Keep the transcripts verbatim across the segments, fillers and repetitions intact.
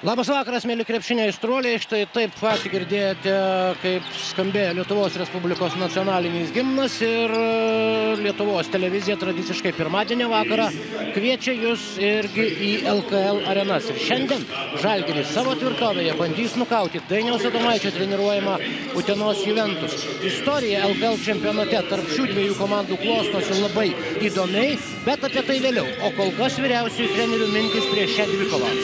Labas vakaras, mėly krepšinio aistruoliai. Štai taip pat girdėjote, kaip skambėjo Lietuvos Respublikos nacionalinis himnas ir Lietuvos televizija tradiciškai pirmadienio vakarą kviečia jūs irgi į L K L arenas. Ir šiandien Žalgiris savo tvirtovėje bandys nukauti Dainiaus Adomaičio treniruojamą Utenos Juventus. Istorija L K L čempionate tarp šių dviejų komandų klostosi labai įdomiai, bet apie tai vėliau. O kol kas vyriausiųjų trenerių mintys prieš šią dvikovą.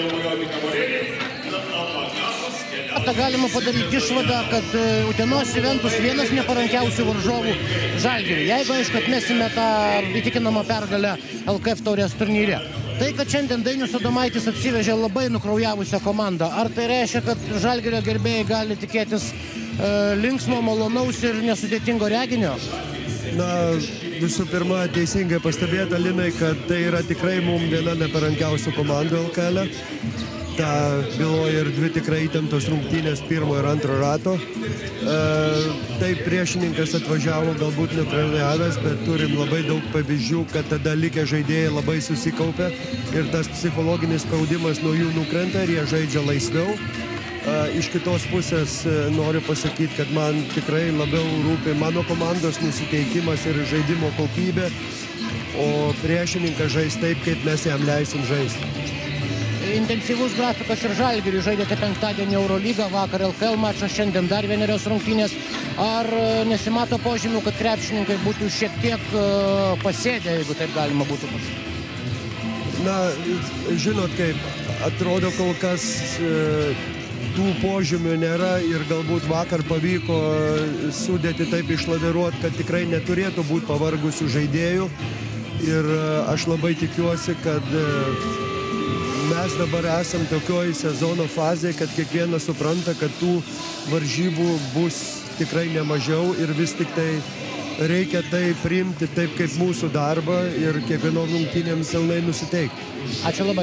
Ta galima padaryti išvadą, kad Utenos Juventus vienas neparankiausių varžovų Žalgiriui. Jeigu, aišku, atmesime tą įtikinamą pergalę L K F taurės turnyre. Tai, kad šiandien Dainius Adomaitis atsivežė labai nukraujavusią komandą, ar tai reiškia, kad Žalgirio gerbėjai gali tikėtis e, linksmo, malonaus ir nesudėtingo reginio? Na, visų pirma, teisingai pastebėta, Linai, kad tai yra tikrai mums viena neparankiausių komandų L K L. Ta byloja ir dvi tikrai įtemptos rungtynės pirmo ir antro rato. E, taip priešininkas atvažiavo galbūt neutraliavęs, bet turim labai daug pavyzdžių, kad tada likę žaidėjai labai susikaupė ir tas psichologinis spaudimas nuo jų nukrenta ir jie žaidžia laisviau. Iš kitos pusės noriu pasakyti, kad man tikrai labiau rūpi mano komandos nusiteikimas ir žaidimo kokybė, o priešininkas žais taip, kaip mes jam leisim žaisti. Intensyvus grafikas ir Žalgiriui. Žaidėte penktadienį Eurolygą, vakar L K L mačas, šiandien dar vienerios rungtynės. Ar nesimato požymių, kad krepšininkai būtų šiek tiek pasėdę, jeigu taip galima būtų pasakyti? Na, žinot, kaip atrodo kol kas tų požymių nėra ir galbūt vakar pavyko sudėti taip išlaviruoti, kad tikrai neturėtų būti pavargusių žaidėjų. Ir aš labai tikiuosi, kad mes dabar esam tokioj sezono fazėje, kad kiekvienas supranta, kad tų varžybų bus tikrai nemažiau ir vis tik tai reikia tai priimti taip kaip mūsų darbą ir kiekvienom rungtynėm pilnai nusiteikti. Ačiū labai.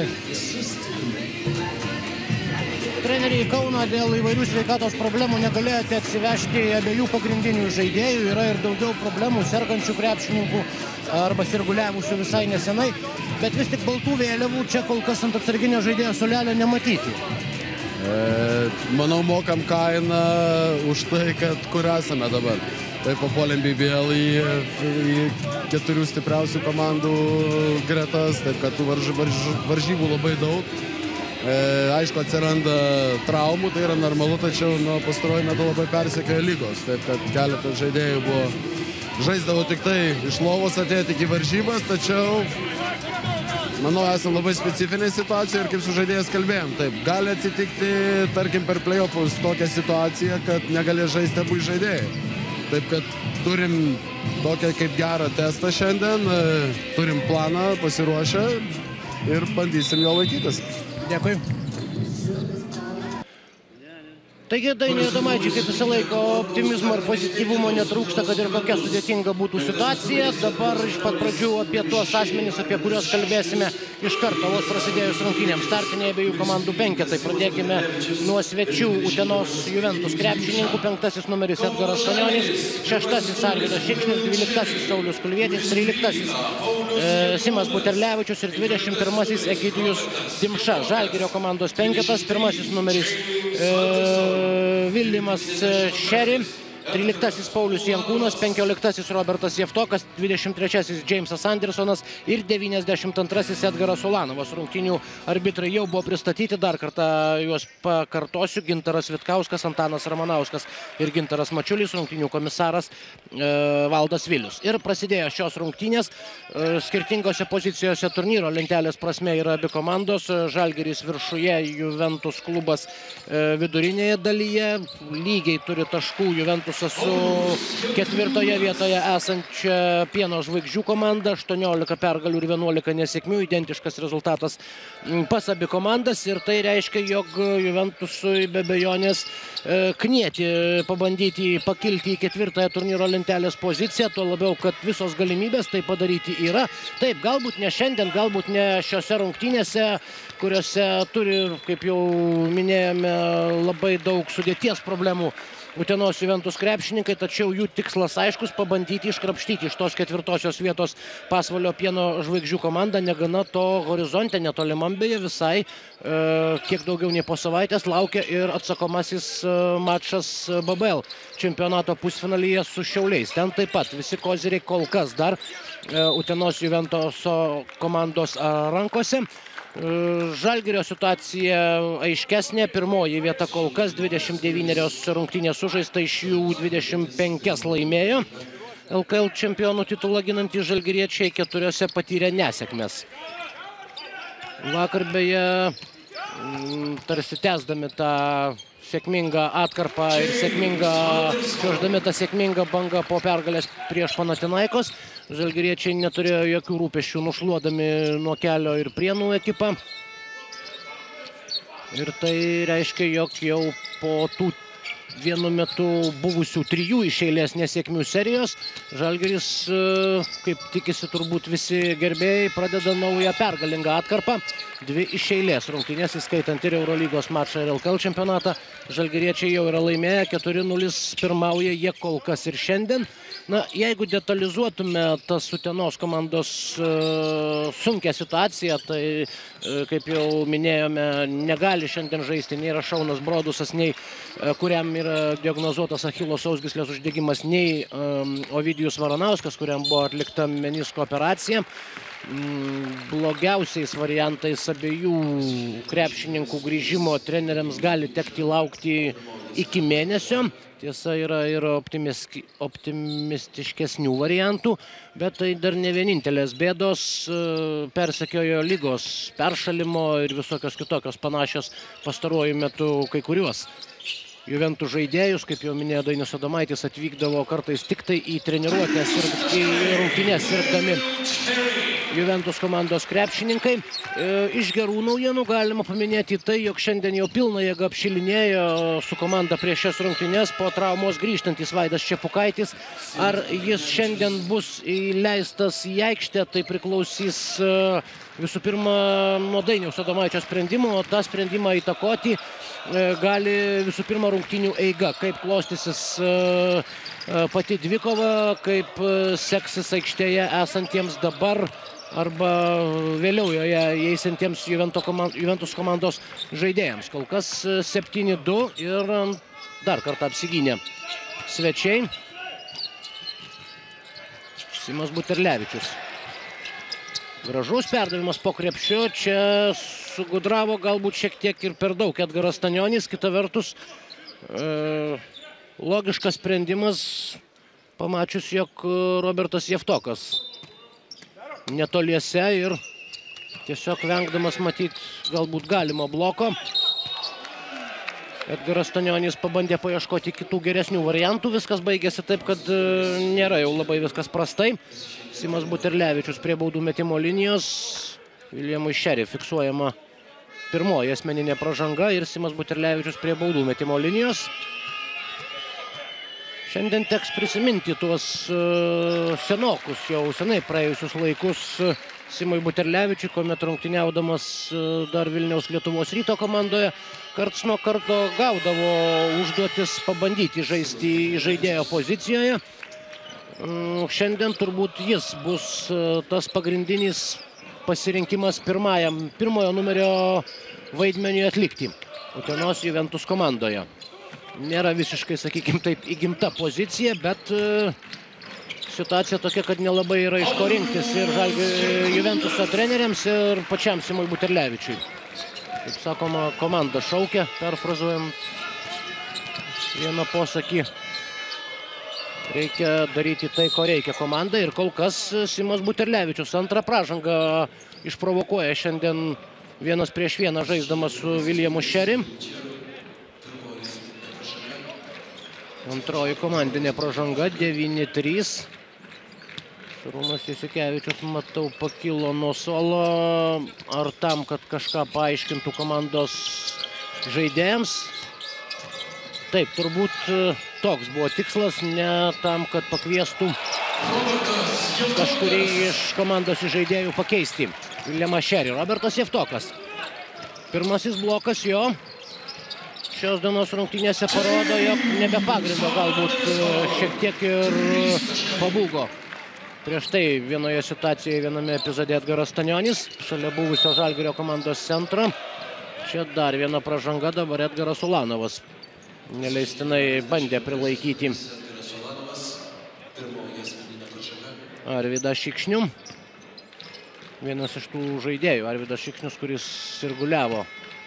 Treneriai Kauno dėl įvairių sveikatos problemų negalėjote atsivežti abiejų pagrindinių žaidėjų. Yra ir daugiau problemų, sergančių krepšininkų arba sirguliavusių visai nesenai. Bet vis tik baltų vėliavų čia kol kas ant atsarginio žaidėjo suolelio nematyti. E, manau, mokam kainą už tai, kad kur esame dabar. Tai papuolėm B B L į, į keturių stipriausių komandų gretas, taip kad tų varž, varž, varžybų labai daug. E, aišku, atsiranda traumų, tai yra normalu, tačiau nuo pastaruoju metu labai persekioja lygos. Taip kad keletas žaidėjų buvo, žaisdavo tik tai iš lovos atėti iki varžybas, tačiau manau, esame labai specifinė situacija ir kaip su žaidėjas kalbėjom. Taip, gali atsitikti, tarkim, per play-offus tokią situaciją, kad negalės žaisti abu žaidėjai. Taip, kad turim tokią kaip gerą testą šiandien, turim planą pasiruošę ir bandysim jo laikytis. Dėkui. Taigi, Dainiui Adomaičiui kaip visą laiką optimizmo ir pozityvumo netrūksta, kad ir kokia sudėtinga būtų situacija. Dabar iš pat pradžių apie tuos asmenys, apie kuriuos kalbėsime iš karto, vos prasidėjus rungtynėms. Startiniai abiejų komandų penketai. Pradėkime nuo svečių Utenos Juventus krepšininkų. Penktasis numeris Edgaras Stanionis, šeštasis Arvydas Šikšnius, dvyliktasis Saulius Kulvietis, tryliktasis e, Simas Buterlevičius ir dvidešimt pirmasis Egidijus Dimša. Žalgirio komandos penketas, pirmasis numeris e, Vildimas Šeri, tryliktasis Paulius Jankūnas, penkioliktasis Robertas Jevtokas, dvidešimt trečiasis Džeimsas Andersonas ir devyniasdešimt antrasis Edgaras Ulanovas. Rungtynių arbitrai jau buvo pristatyti, dar kartą juos pakartosiu: Gintaras Vitkauskas, Antanas Ramanauskas ir Gintaras Mačiulis, rungtynių komisaras e, Valdas Vilius. Ir prasidėjo šios rungtynės. E, skirtingose pozicijose turnyro lentelės prasme yra abi komandos. Žalgiris viršuje, Juventus klubas e, vidurinėje dalyje. Lygiai turi taškų Juventus su ketvirtoje vietoje esančia Pieno žvaigždžių komanda, aštuoniolika pergalių ir vienuolika nesėkmių, identiškas rezultatas pas abi komandas ir tai reiškia, jog Juventusui be abejonės knieti pabandyti pakilti į ketvirtąją turnyro lentelės poziciją, tuo labiau, kad visos galimybės tai padaryti yra. Taip, galbūt ne šiandien, galbūt ne šiose rungtynėse, kuriuose turi, kaip jau minėjome, labai daug sudėties problemų Utenos Juventus krepšininkai, tačiau jų tikslas aiškus - pabandyti iškrapštyti iš tos ketvirtosios vietos Pasvalio Pieno žvaigždžių komandą. Negana to, horizonte netolimam beje visai e, kiek daugiau nei po savaitės laukia ir atsakomasis e, mačas B B L čempionato pusfinalyje su Šiauliais. Ten taip pat visi koziriai kol kas dar e, Utenos Juventuso komandos a, rankose. Žalgirio situacija aiškesnė. Pirmoji vieta kol kas, dvidešimt devynios rungtynės sužaista, iš jų dvidešimt penkias laimėjo. L K L čempionų titulą ginantys žalgiriečiai keturiose patyrė nesėkmes. Vakar beje, tarsi tęsdami tą sėkmingą atkarpą ir sėkmingą, čiuoždami tą sėkmingą bangą po pergalės prieš Panathinaikos, žalgiriečiai neturėjo jokių rūpesčių, nušluodami nuo kelio ir Prienų ekipą. Ir tai reiškia, jog jau po tų vienu metu buvusių trijų iš eilės nesėkmių serijos, Žalgiris, kaip tikisi turbūt visi gerbėjai, pradeda naują pergalingą atkarpą. Dvi iš eilės rungtynės, įskaitant ir Eurolygos mačą ir L K L čempionatą. Žalgiriečiai jau yra laimėję, keturi nulis pirmauja jie kol kas ir šiandien. Na, jeigu detalizuotume tas Utenos komandos uh, sunkią situaciją, tai, uh, kaip jau minėjome, negali šiandien žaisti nei Šaunas Brodusas, nei uh, kuriam yra diagnozuotas Achilo sausgyslės uždegimas, nei um, Ovidijus Varanauskas, kuriam buvo atlikta menisko operacija. Mm, blogiausiais variantais abiejų krepšininkų grįžimo treneriams gali tekti laukti iki mėnesio. Tiesa, yra ir optimistiškesnių variantų, bet tai dar ne vienintelės bėdos. Persekiojo lygos, peršalimo ir visokios kitokios panašios pastaruoju metu kai kuriuos Juventus žaidėjus, kaip jau minėjo Dainius Adomaitis, atvykdavo kartais tik tai į treniruotės ir į rungtynes sirgdami Juventus komandos krepšininkai. Iš gerų naujienų galima paminėti tai, jog šiandien jau pilna jėga apšilinėjo su komanda prieš šias rungtynes po traumos grįžtantis Vaidas Čepukaitis. Ar jis šiandien bus įleistas į aikštę, tai priklausys visų pirma nuo Dainiaus Adomaičio sprendimo, o tą sprendimą įtakoti gali visų pirma rungtynių eiga, kaip klostysis pati dvikova, kaip seksis aikštėje esantiems dabar arba vėliau joje įeisantiems Juventus komandos žaidėjams. Kol kas septyni du ir dar kartą apsigynė svečiai. Simas Buterlevičius. Gražus perdavimas po krepšiu, čia sugudravo galbūt šiek tiek ir per daug Edgaras Stanionis. Kita vertus, e, logiškas sprendimas, pamačius, jog Robertas Jevtokas netoliese ir tiesiog vengdamas matyti galbūt galimo bloko. Edgaras Stanionis pabandė paieškoti kitų geresnių variantų. Viskas baigėsi taip, kad nėra jau labai viskas prastai. Simas Buterlevičius prie baudų metimo linijos. Viljamui Šerį fiksuojama pirmoji asmeninė pražanga ir Simas Buterlevičius prie baudų metimo linijos. Šiandien teks prisiminti tuos uh, senokus, jau senai praėjusius laikus uh, Simui Buterlevičiui, kuomet rungtyniaudamas uh, dar Vilniaus Lietuvos Ryto komandoje, karts nuo karto gaudavo užduotis pabandyti žaisti žaidėjo pozicijoje. Uh, šiandien turbūt jis bus uh, tas pagrindinis pasirinkimas pirmajam, pirmojo numerio vaidmeniui atlikti Utenos Juventus komandoje. Nėra visiškai, sakykime taip, įgimta pozicija, bet uh, situacija tokia, kad nelabai yra iš ko rinktis ir Juventuso treneriams ir pačiam Simui Buterlevičiui. Kaip sakoma, komanda šaukia, perfrazuojam vieną posakį. Reikia daryti tai, ko reikia komandai ir kol kas Simas Buterlevičius antrą pražangą išprovokuoja šiandien vienas prieš vieną žaisdamas su Viljamu Šerį. Antroji komandinė pražanga, devyni trys. Šarūnas Jasikevičius, matau, pakilo nuo suolo. Ar tam, kad kažką paaiškintų komandos žaidėjams? Taip, turbūt toks buvo tikslas, ne tam, kad pakviestų kažkurį iš komandos žaidėjų pakeisti Viljamą Šerį. Robertas Jevtokas. Pirmasis blokas jo. šios dienos rungtynėse parodo, jog nebe pagrindo galbūt šiek tiek ir pabūgo. Prieš tai vienoje situacijoje, viename epizode Edgaras Stanionis, šalia buvusio Žalgirio komandos centro. Čia dar viena pražanga, dabar Edgaras Ulanovas neleistinai bandė prilaikyti Arvydą Šikšnių. Vienas iš tų žaidėjų, Arvydas Šikšnius, kuris sirguliavo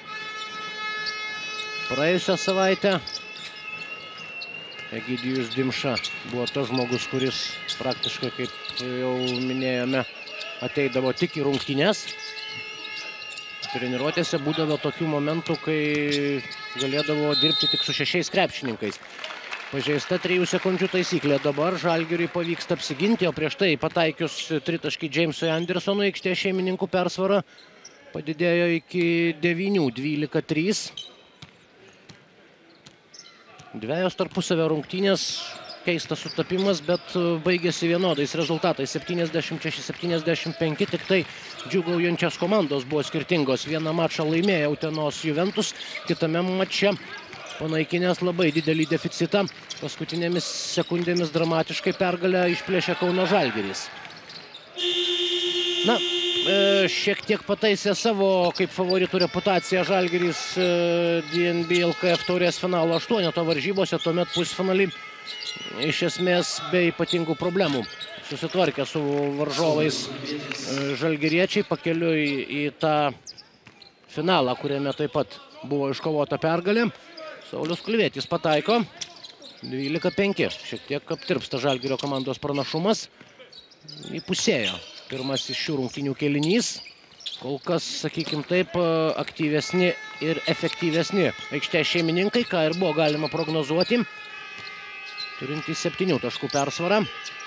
praėjusią savaitę. Egidijus Dimša buvo tas žmogus, kuris praktiškai, kaip jau minėjome, ateidavo tik į rungtynes. Treniruotėse būdavo tokių momentų, kai galėdavo dirbti tik su šešiais krepšininkais. Pažeista trijų sekundžių taisyklė. Dabar Žalgiriui pavyksta apsiginti, o prieš tai pataikius tritaškį Jamesui Andersonui aikštės šeimininkų persvara padidėjo iki devynių, dvylika trys. Dvejos tarpusavio rungtynės, keistas sutapimas, bet baigėsi vienodais rezultatais. septyniasdešimt šeši septyniasdešimt penki, tik tai džiūgaujančios komandos buvo skirtingos. Vieną mačą laimėjo Utenos Juventus, kitame mače panaikinęs labai didelį deficitą. Paskutinėmis sekundėmis dramatiškai pergalę išplėšė Kauno Žalgiris. Na, šiek tiek pataisė savo kaip favoritų reputaciją Žalgiris D N B L K F taurės finalo aštuoneto varžybose, tuomet pusfinalį iš esmės be ypatingų problemų susitvarkė su varžovais žalgiriečiai pakeliui į tą finalą, kuriame taip pat buvo iškovota pergalė. Saulius Kulvietis pataiko, dvylika penki, šiek tiek aptirpsta Žalgirio komandos pranašumas, įpusėjo pirmasis šių rungtynių kėlinys. Kol kas, sakykim taip, aktyvesni ir efektyvesni aikštės šeimininkai, ką ir buvo galima prognozuoti, turintys septynių taškų persvarą.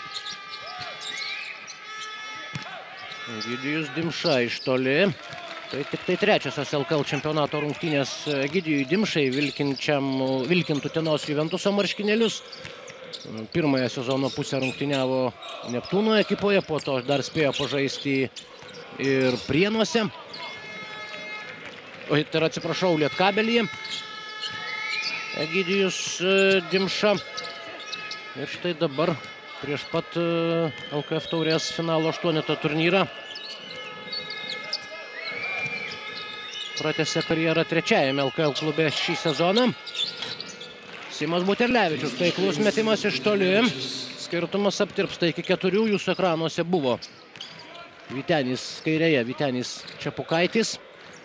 Egidijus Dimša iš toli. Tai tik tai trečiosios L K L čempionato rungtynės Egidijui Dimšai, vilkint Utenos Juventuso marškinėlius. Pirmąją sezono pusę rungtyniavo Neptūno ekipoje, po to dar spėjo pažaisti ir Prienuose. O, tai yra, atsiprašau, Lietkabelyje. Egidijus Dimša. Ir štai dabar prieš pat L K F taurės finalo aštuoneto turnyrą pratęsė karjerą trečiajame L K L klube šį sezoną. Simas Buterlevičius, taiklus metimas iš toli. Skirtumas aptirpsta iki keturių, jūsų ekranuose buvo Vytenis kairėje, Vytenis Čepukaitis.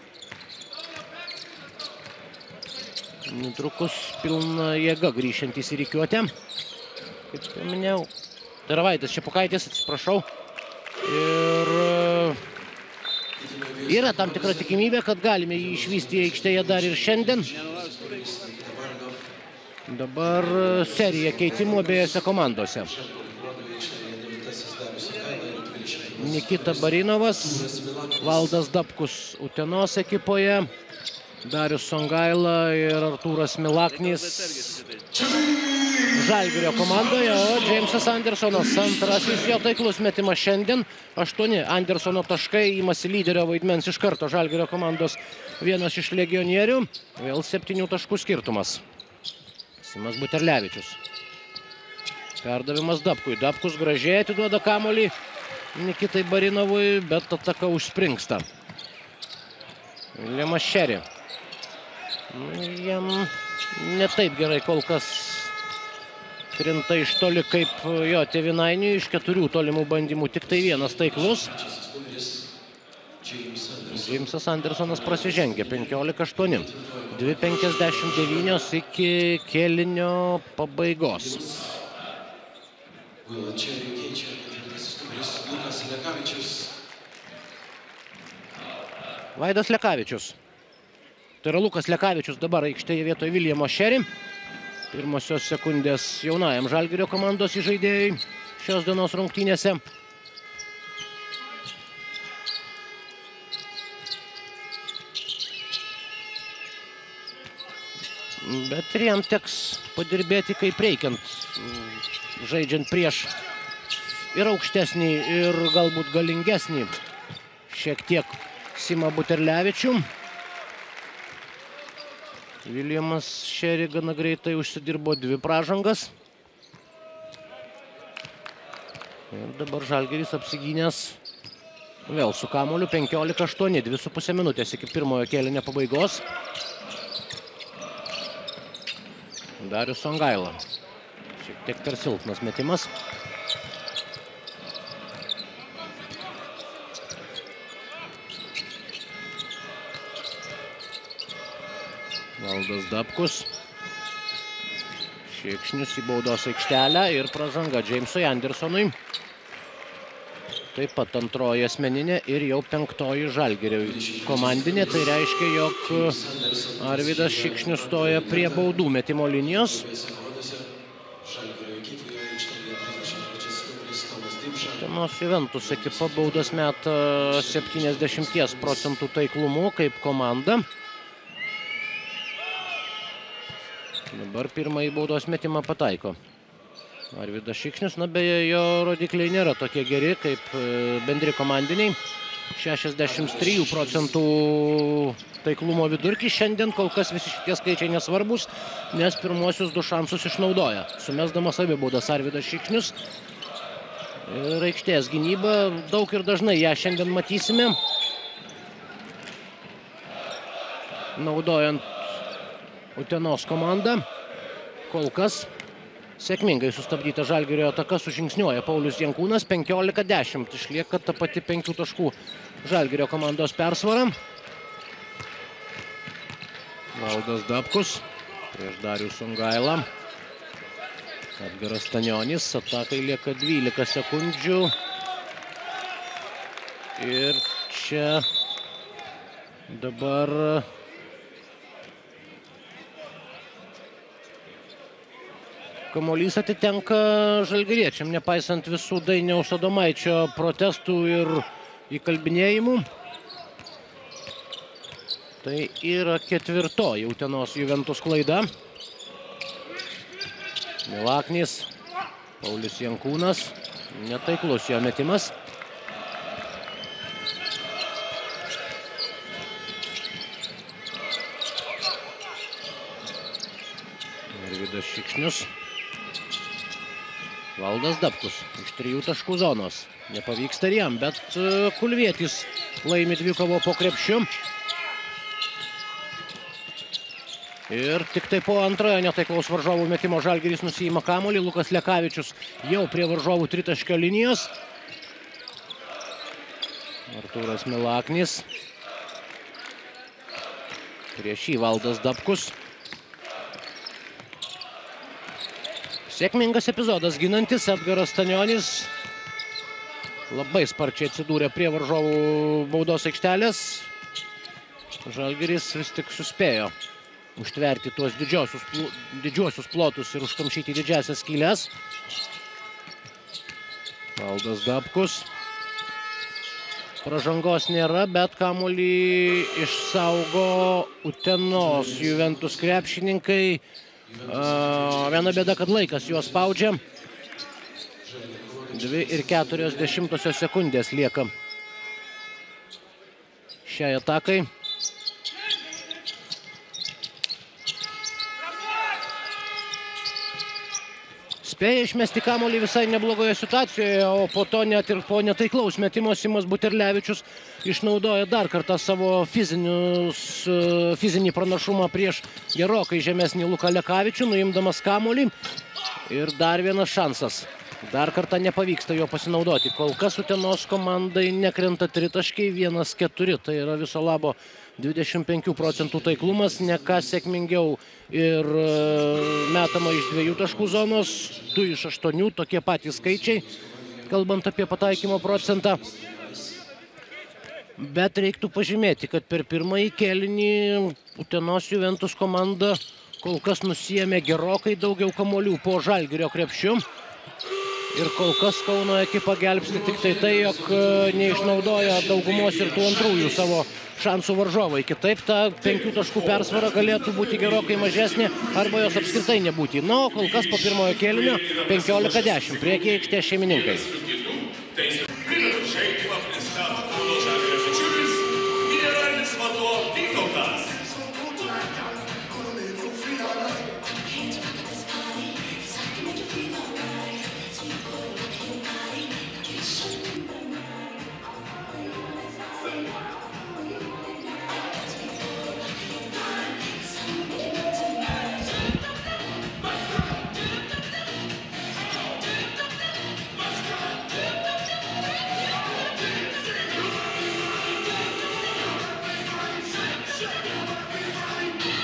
Netrukus pilna jėga grįžtantis į rikiuotę. Kaip minėjau, tai yra Vaidas Čepukaitis, atsiprašau. Ir yra tam tikra tikimybė, kad galime jį išvysti aikštėje dar ir šiandien. Dabar serija keitimų abiejose komandose. Nikita Barinovas, Valdas Dabkus Utenos ekipoje, Darius Songaila ir Artūras Milaknis Žalgirio komandoje, o Jamesas Andersonas antrasis jo taiklus metimas šiandien. Aštuoni Andersono taškai, imasi lyderio vaidmens iš karto Žalgirio komandos vienas iš legionierių. Vėl septynių taškų skirtumas. Simas Buterlevičius. Perdavimas Dabkui. Dabkus gražiai atiduoda kamuolį Nikitai Barinovui, bet ataka užspringsta. Liamas Šeri. Jam ne taip gerai kol kas krinta iš toli kaip jo tėvynainiui. Iš keturių tolimų bandymų tik tai vienas taiklus. Jamesas Andersonas prasižengė penkiolika aštuoni. dvi penkiasdešimt devynios iki kėlinio pabaigos. Vaidas Lekavičius. Tai yra Lukas Lekavičius dabar aikštėje vietoje Viljamo Šeri. Pirmosios sekundės jaunajam Žalgirio komandos žaidėjai šios dienos rungtynėse. Bet ir jam teks padirbėti kaip reikiant, žaidžiant prieš ir aukštesnį, ir galbūt galingesnį šiek tiek Simą Buterlevičių. Viljamas Šeri gana greitai užsidirbo dvi pražangas. Ir dabar Žalgiris apsigynęs vėl su kamuoliu penkiolika aštuoni, dvi su pusė minutės iki pirmojo kėlinio pabaigos. Darius Songaila. Šiek tiek per silpnas metimas. Valdas Dabkus. Šikšnius į baudos aikštelę ir pražanga Džeimsui Andersonui. Taip pat antroji asmeninė ir jau penktoji Žalgirio komandinė. Tai reiškia, jog Arvydas Šikšnius stoja prie baudų metimo linijos. Utenos Juventus ekipa baudas meta septyniasdešimt procentų taiklumu kaip komanda. Dabar pirmąjį baudos metimą pataiko Arvydas Šikšnius. Na beje, jo rodikliai nėra tokie geri kaip bendri komandiniai. šešiasdešimt trijų procentų taiklumo vidurkis. Šiandien kol kas visi šitie skaičiai nesvarbus, nes pirmuosius du šansus išnaudoja. Sumesdamas abi baudas Arvydas Šikšnius. Ir aikštės gynyba, daug ir dažnai ją šiandien matysime. Naudojant Utenos komanda. Kol kas sėkmingai sustabdyta Žalgirio ataka, sužingsniuoja Paulius Jankūnas. penkiolika dešimt išlieka ta pati penkių taškų Žalgirio komandos persvara. Valdas Dabkus prieš Darių Songailą. Edgaras Stanionis. Atakai lieka dvylika sekundžių. Ir čia dabar kamuolys atitenka žalgiriečiam, nepaisant visų Dainiaus Adomaičio protestų ir įkalbinėjimų. Tai yra ketvirtoji Utenos Juventus klaida. Milaknis, Paulius Jankūnas, netaiklus jo metimas. Arvydas Šikšnius. Valdas Dabkus iš trijų taškų zonos. Nepavyksta ir jam, bet Kulvietis laimi dvikovą po krepšiu. Ir tik tai po antrojo netaiklaus varžovų metimo Žalgiris nusiima kamuolį. Lukas Lekavičius jau prie varžovų tritaškio linijos. Artūras Milaknis. Prieš jį Valdas Dabkus. Sėkmingas epizodas ginantis. Edgaras Stanionis labai sparčiai atsidūrė prie varžovų baudos aikštelės. Žalgiris vis tik suspėjo užtverti tuos didžiosius, didžiosius plotus ir užkamšyti didžiasias skylės. Valdas Dabkus. Pražangos nėra, bet kamuolį išsaugo Utenos Juventus krepšininkai. Viena bėda, kad laikas juos spaudžia. Dvi ir keturios dešimtosios sekundės lieka šiai atakai. Spėja išmesti kamuolį visai neblogoje situacijoje, o po to net ir po netaiklaus metimo Simas Buterlevičius išnaudoja dar kartą savo fizinius, fizinį pranašumą prieš gerokai žemesnį Luką Lekavičių, nuimdamas kamuolį. Ir dar vienas šansas. Dar kartą nepavyksta jo pasinaudoti. Kol kas Utenos komandai nekrenta tritaškiai, vienas keturi. Tai yra viso labo dvidešimt penkių procentų taiklumas, ne ką sėkmingiau ir metama iš dviejų taškų zonos, du iš aštuonių, tokie patys skaičiai, kalbant apie pataikymo procentą. Bet reiktų pažymėti, kad per pirmąjį kėlinį Utenos Juventus komanda kol kas nusiėmė gerokai daugiau kamuolių po Žalgirio krepšiu. Ir kol kas Kauno ekipa gelbsti tik tai tai, jog neišnaudoja daugumos ir tų antrųjų savo šansų varžovai. Kitaip ta penkių taškų persvara galėtų būti gerokai mažesnė arba jos apskritai nebūti. Na, o kol kas po pirmojo kėlinio penkiolika dešimt priekyje aikštės šeimininkai.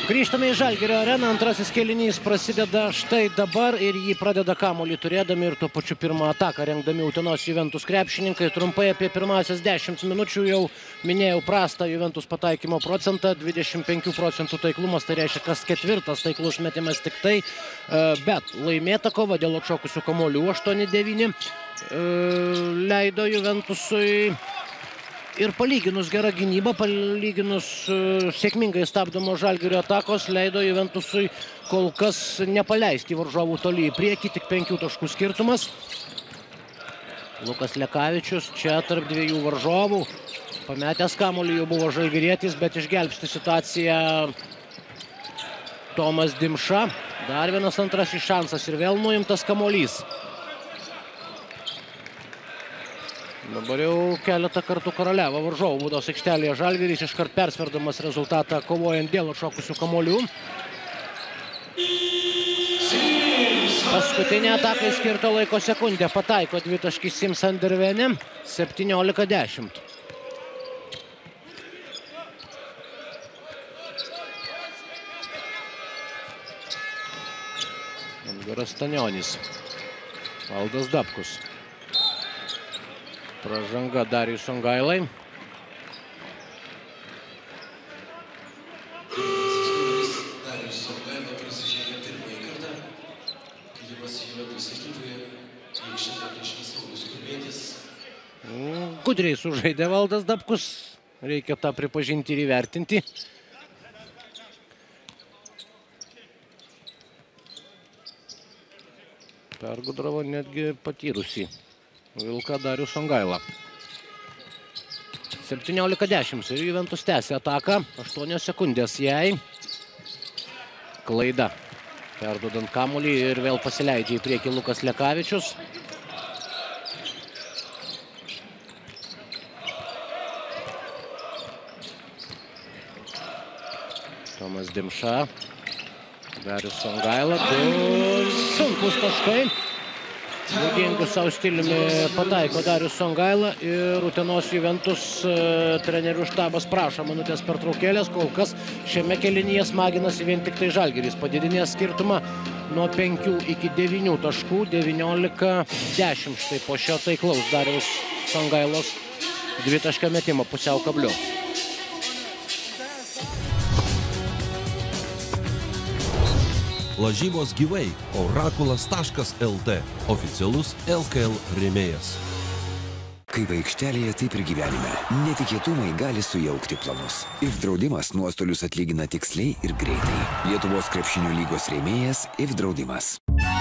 Grįžtame į Žalgirio areną, antrasis kėlinys prasideda štai dabar ir jį pradeda kamuolį turėdami ir tuo pačiu pirmą ataką rengdami Utenos Juventus krepšininkai. Trumpai apie pirmasias dešimt minučių jau minėjau prastą Juventus pataikymo procentą, dvidešimt penkių procentų taiklumas, tai reiškia kas ketvirtas taiklus metimas tik tai, bet laimėta kova dėl atšokusių kamuolių aštuoni devyni leido Juventusui. Ir palyginus gerą gynybą, palyginus uh, sėkmingai stabdomo Žalgirio atakos, leido Juventusui kol kas nepaleisti varžovų toli į priekį, tik penkių taškų skirtumas. Lukas Lekavičius čia tarp dviejų varžovų. Pametęs kamuolį jau buvo žalgirietis, bet išgelbsti situaciją Tomas Dimša. Dar vienas antrasis šansas ir vėl nuimtas kamuolys. Dabar jau keletą kartų karaliavo varžovų baudos aikštelėje Žalgiris, iškart persverdamas rezultatą kovojant dėl atšokusių kamuolių. Paskutinė atakai skirto laiko sekundė. Pataiko dvitaškis Sims Andervene, septyniolika dešimt. Edgaras Stanionis. Valdas Dabkus. Pražanga Darijui Songailai. Darijus Songaila prasižengė pirmąjį kartą, kai jį Juventus ekipoje aikštėje prieš Saulius Kulvėtis. Gudriai sužaidė Valdas Dabkus. Reikia tą pripažinti ir įvertinti. Pergudravo netgi patyrusį vilką Darijų Songailą. septyniolika dešimt ir Juventus tęsia ataką. aštuonios sekundės jai. Klaida. Perduodant kamuolį ir vėl pasileidžia į priekį Lukas Lekavičius. Tomas Dimša. Darijus Songaila. Du sunkus taškai. Būdingu savo stiliumi pataiko Darijus Songaila ir Utenos Juventus trenerių štabas prašo minutės pertraukėlės. Kol kas šiame kėlinyje smaginasi vien tik tai Žalgiris. Padidinės skirtumą nuo penkių iki devynių taškų, devyniolika dešimt. Štai po šio taiklaus Darijus Songailos dvitaškio metimo pusiau kabliu. Lažybos gyvai orakulas taškas el tė, oficialus el ka el rėmėjas. Kaip aikštelėje, taip ir gyvenime. Netikėtumai gali sujaukti planus. If draudimas nuostolius atlygina tiksliai ir greitai. Lietuvos krepšinio lygos rėmėjas If draudimas.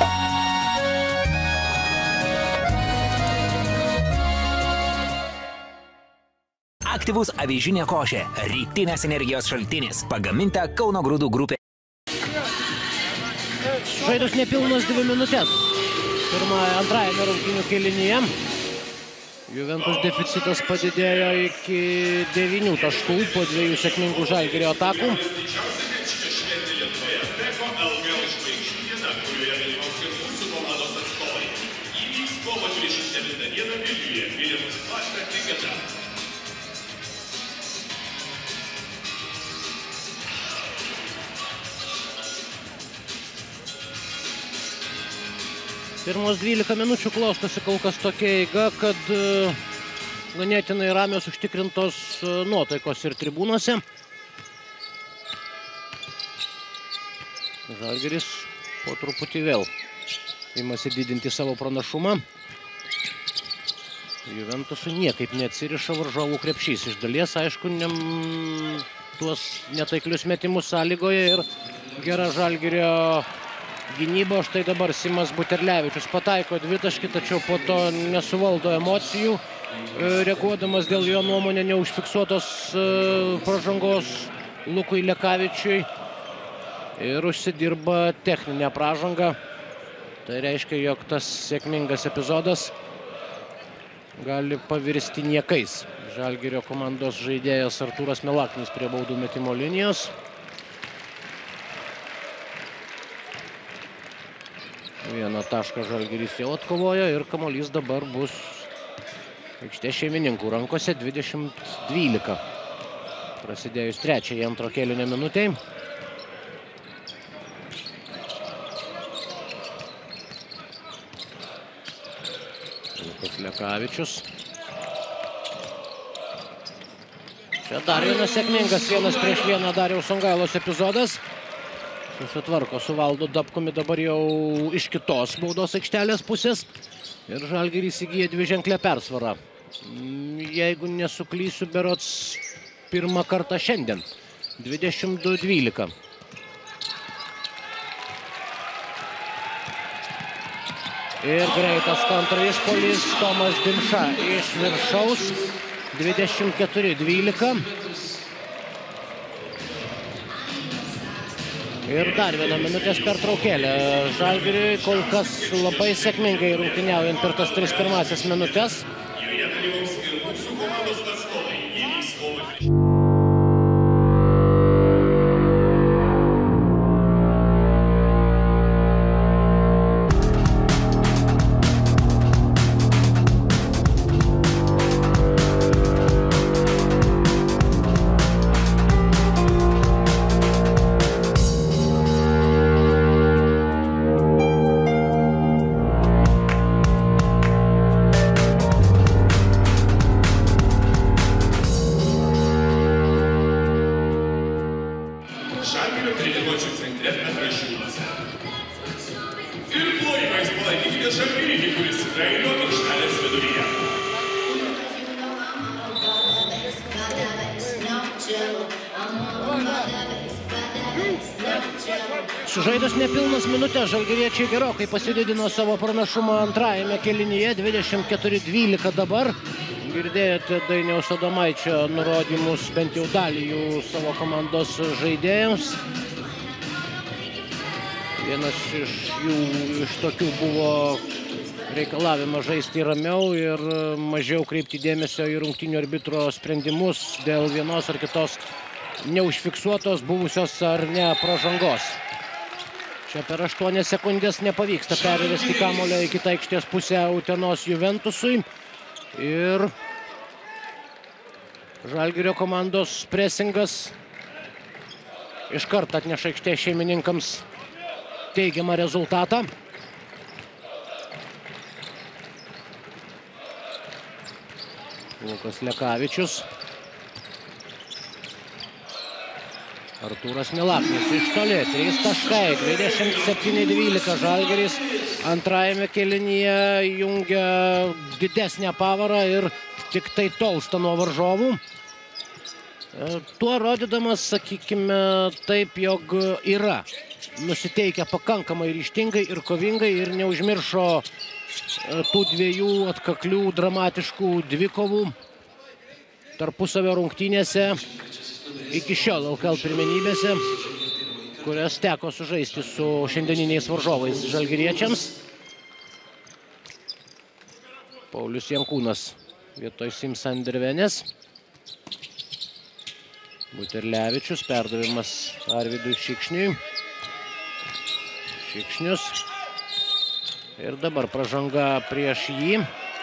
Aktyvus avižinė košė. Rytinės energijos šaltinis. Pagaminta Kauno Grūdų grupė. Žaidus nepilnas dvi minutės. Pirmąją antrajame rungtynių kėlinyje. Juventus deficitas padidėjo iki devynių taškų po dviejų sėkmingų Žalgirio atakų. Pirmos dvylika minučių klostosi kol kas tokia eiga, kad ganėtinai ramios užtikrintos nuotaikos ir tribūnose. Žalgiris po truputį vėl imasi didinti savo pranašumą. Juventusui niekaip neatsiriša varžovų krepšys. Iš dalies, aišku, ne, tuos netaiklius metimus sąlygoje ir gera Žalgirio gynyba. Štai dabar Simas Buterlevičius pataiko dvitaškį, tačiau po to nesuvaldo emocijų, reaguodamas dėl jo nuomonė neužfiksuotos pražangos Lukui Lekavičiui ir užsidirba techninę pražangą. Tai reiškia, jog tas sėkmingas epizodas gali pavirsti niekais. Žalgirio komandos žaidėjas Artūras Milaknis prie baudų metimo linijos. Vieną tašką Žalgiris jau atkovojo ir kamuolys dabar bus aikštės šeimininkų rankose. Dvidešimt dvylika. Prasidėjus trečiai antro kėlinio minutei. Lukas Lekavičius. Čia dar vienas sėkmingas vienas prieš vieną Dariaus Songailos epizodas. Susitvarko su Valdu Dabkumi dabar jau iš kitos baudos aikštelės pusės. Ir Žalgiris įgyja dviženklę persvarą. Jeigu nesuklysiu, berods pirmą kartą šiandien. dvidešimt du dvylika. Ir greitas kontraišpuolis Tomas Dimša iš viršaus. dvidešimt keturi dvylika. Ir dar vieną minutės pertraukėlę. Žalgiriui kol kas labai sėkmingai rungtyniaujant per tas tris pirmąsias minutės. Sužaidus nepilnas minutės, žalgiriečiai gerokai pasididino savo pranašumą antrajame kėlinyje, dvidešimt keturi dvylika dabar. Girdėjote Dainiaus Adomaičio nurodymus bent jau dalį jų savo komandos žaidėjams. Vienas iš jų iš tokių buvo reikalavimas žaisti ramiau ir mažiau kreipti dėmesio į rungtynių arbitro sprendimus dėl vienos ar kitos neužfiksuotos buvusios ar ne pražangos. Čia per aštuonias sekundės nepavyksta pervesti kamuolio į kitą aikštės pusę Utenos Juventusui. Ir Žalgirio komandos presingas iškart atneša aikštės šeimininkams teigiamą rezultatą. Lukas Lekavičius. Artūras Milaknis iš toli, trys taškai, dvidešimt septyni dvylika. Žalgiris antrajame kėlinyje jungia didesnę pavarą ir tik tai tolsta nuo varžovų. Tuo rodydamas, sakykime, taip, jog yra nusiteikę pakankamai ryžtingai ir kovingai ir neužmiršo tų dviejų atkaklių, dramatiškų dvikovų tarpusavio rungtynėse iki šiol L K L pirmenybėse, kurias teko sužaisti su šiandieniniais varžovais žalgiriečiams. Paulius Jankūnas vietoj Simsandervenės. Buterlevičius, perdavimas Arvydui Šikšniui. Šikšnius. Ir dabar pražanga prieš jį.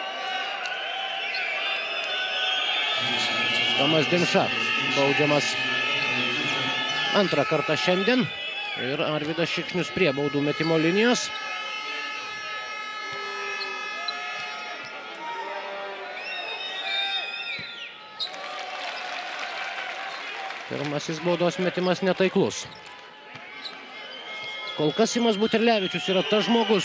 Tomas Dimša baudžiamas antrą kartą šiandien. Ir Arvydas Šikšnius prie baudų metimo linijos. Pirmasis baudos metimas netaiklus. Kol kas Simas Buterlevičius yra tas žmogus,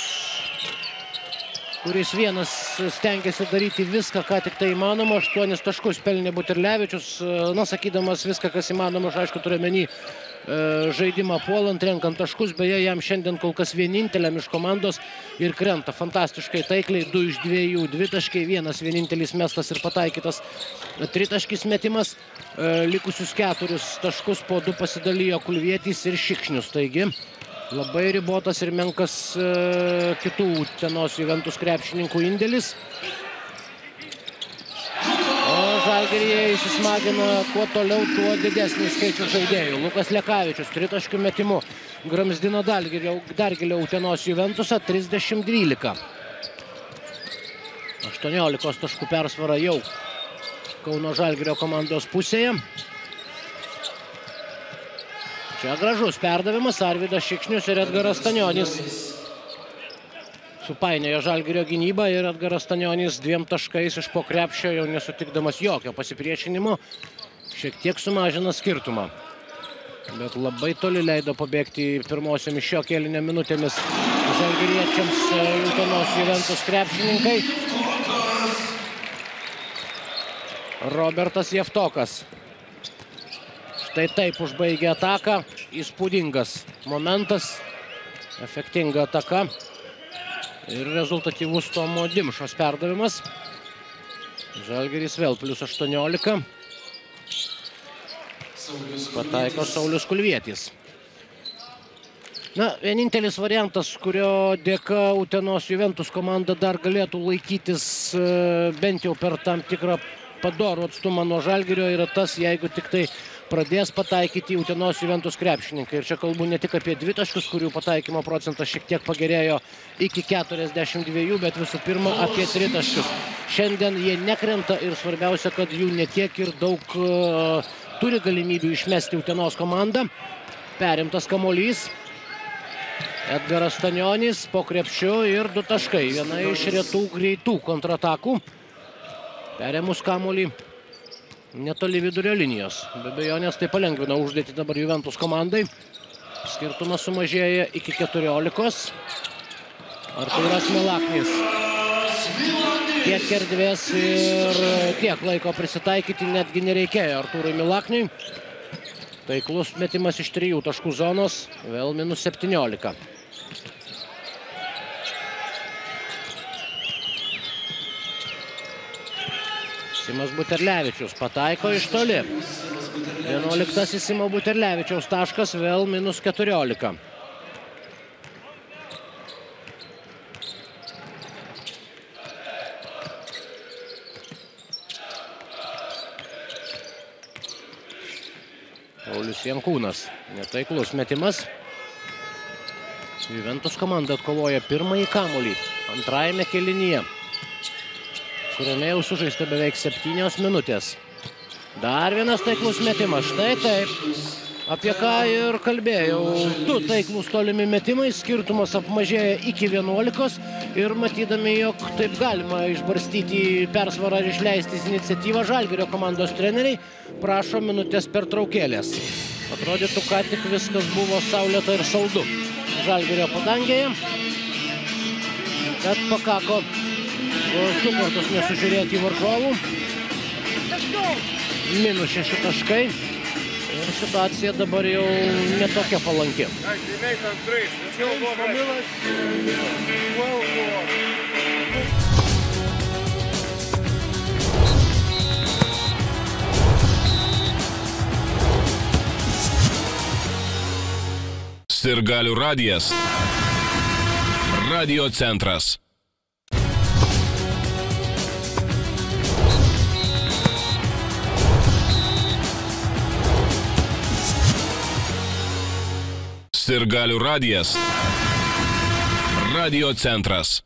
kuris vienas stengiasi daryti viską, ką tik tai įmanoma. Aštuonis taškus pelnė Buterlevičius, na, sakydamas viską, kas įmanoma, aš aišku turiu omeny žaidimą puolant, renkant taškus. Beje, jam šiandien kol kas vieninteliam iš komandos ir krenta fantastiškai taikliai. Du iš dviejų dvitaškiai, vienas vienintelis mestas ir pataikytas tritaškis metimas. Likusius keturis taškus po du pasidalijo Kulvietis ir Šikšnius. Taigi, labai ribotas ir menkas kitų Utenos Juventus krepšininkų indėlis. O Žalgiryje įsismagina kuo toliau, tuo didesnį skaičių žaidėjų. Lukas Lekavičius tritaškių metimu gramzdina dar giliau Utenos Juventusą, trisdešimt dvylika. aštuoniolikos taškų persvara jau Kauno Žalgirio komandos pusėje. Čia gražus perdavimas, Arvydas Šikšnius ir Edgaras Stanionis supainiojo Žalgirio gynybą ir Edgaras Stanionis dviem taškais iš po krepšio, jau nesutikdamas jokio pasipriešinimo, šiek tiek sumažina skirtumą. Bet labai toli leido pabėgti pirmosiomis šio kėlinio minutėmis žalgiriečiams Utenos Juventus krepšininkai. Robertas Jevtokas. Štai taip užbaigė ataką. Įspūdingas momentas. Efektinga ataka. Ir rezultatyvus Tomo Dimšos perdavimas. Žalgiris vėl plius aštuoniolika. Pataiko Saulius Kulvietis. Na, vienintelis variantas, kurio dėka Utenos Juventus komanda dar galėtų laikytis bent jau per tam tikrą padorų atstumą nuo Žalgirio, yra tas, jeigu tik tai pradės pataikyti Utenos Juventus krepšininkai. Ir čia kalbu ne tik apie dvitaškius, kurių pataikymo procentas šiek tiek pagerėjo iki keturiasdešimt dviejų, bet visų pirma apie tritaškius. Šiandien jie nekrenta ir svarbiausia, kad jų netiek ir daug uh, turi galimybių išmesti Utenos komandą. Perimtas kamuolys. Edgaras Stanionis po krepšiu ir du taškai. Viena iš retų greitų kontratakų. Perėmus kamuolį netoli vidurio linijos. Be abejonės tai palengvina užduotį dabar Juventus komandai. Skirtumas sumažėja iki keturiolikos. Artūras Milaknis. Tiek erdvės ir tiek laiko prisitaikyti netgi nereikėjo Artūrui Milakniui. Taiklus metimas iš trijų taškų zonos, vėl minus septyniolika. Simas Buterlevičius pataiko iš toli. vienuoliktasis Simo Buterlevičiaus taškas, vėl minus keturiolika. Paulius Jankūnas. Netaiklus metimas. Juventus komanda atkovoja pirmąjį kamuolį antrajame kėlinyje, kuriame jau sužaista beveik septynios minutės. Dar vienas taiklus metimas. Štai taip, apie ką ir kalbėjau. Du taiklus tolimi metimai, skirtumas apmažėja iki vienuolikos ir matydami, jog taip galima išbarstyti persvarą ir išleisti iniciatyvą, Žalgirio komandos treneriai prašo minutės pertraukėlės. Atrodytų, ką tik viskas buvo saulėta ir saldu Žalgirio padangėje, bet pakako vos du kartus nesužiūrėti varžovų. Minus šeši taškai ir situacija dabar jau netokia palanki. Sirgalių radijas. Radio centras. Sirgalių radijas. Radio centras.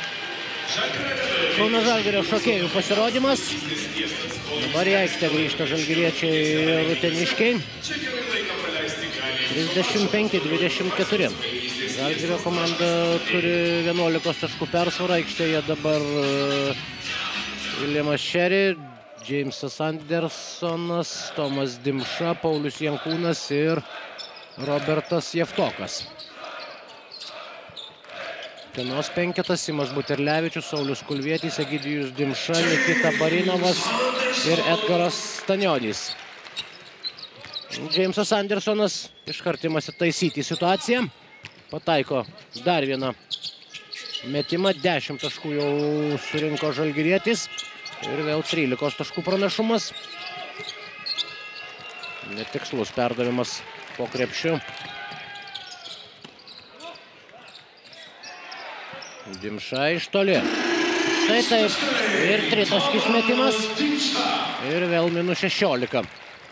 Kauno Žalgirio šokėjų pasirodymas. Dabar į aikštę grįžta žalgiriečiai ir uteniškiai. trisdešimt penki dvidešimt keturi. Žalgirio komanda turi vienuolikos taškų persvarą. Aikštėje dabar Viljamas Šeri, Džeimsas Andersonas, Tomas Dimša, Paulius Jankūnas ir Robertas Jevtokas. Utenos penketas, Simas Buterlevičius, Saulius Kulvietis, Egidijus Dimša, Nikita Barinovas ir Edgaras Stanionis. Džeimsas Andersonas iškart imasi taisyti situaciją. Pataiko dar vieną metimą. dešimt taškų jau surinko žalgirietis. Ir vėl trylikos taškų pranašumas. Netikslus perdavimas po krepšiu. Dimša iš toli. Štai taip. Ir tritaškis metimas. Ir vėl minus šešiolika.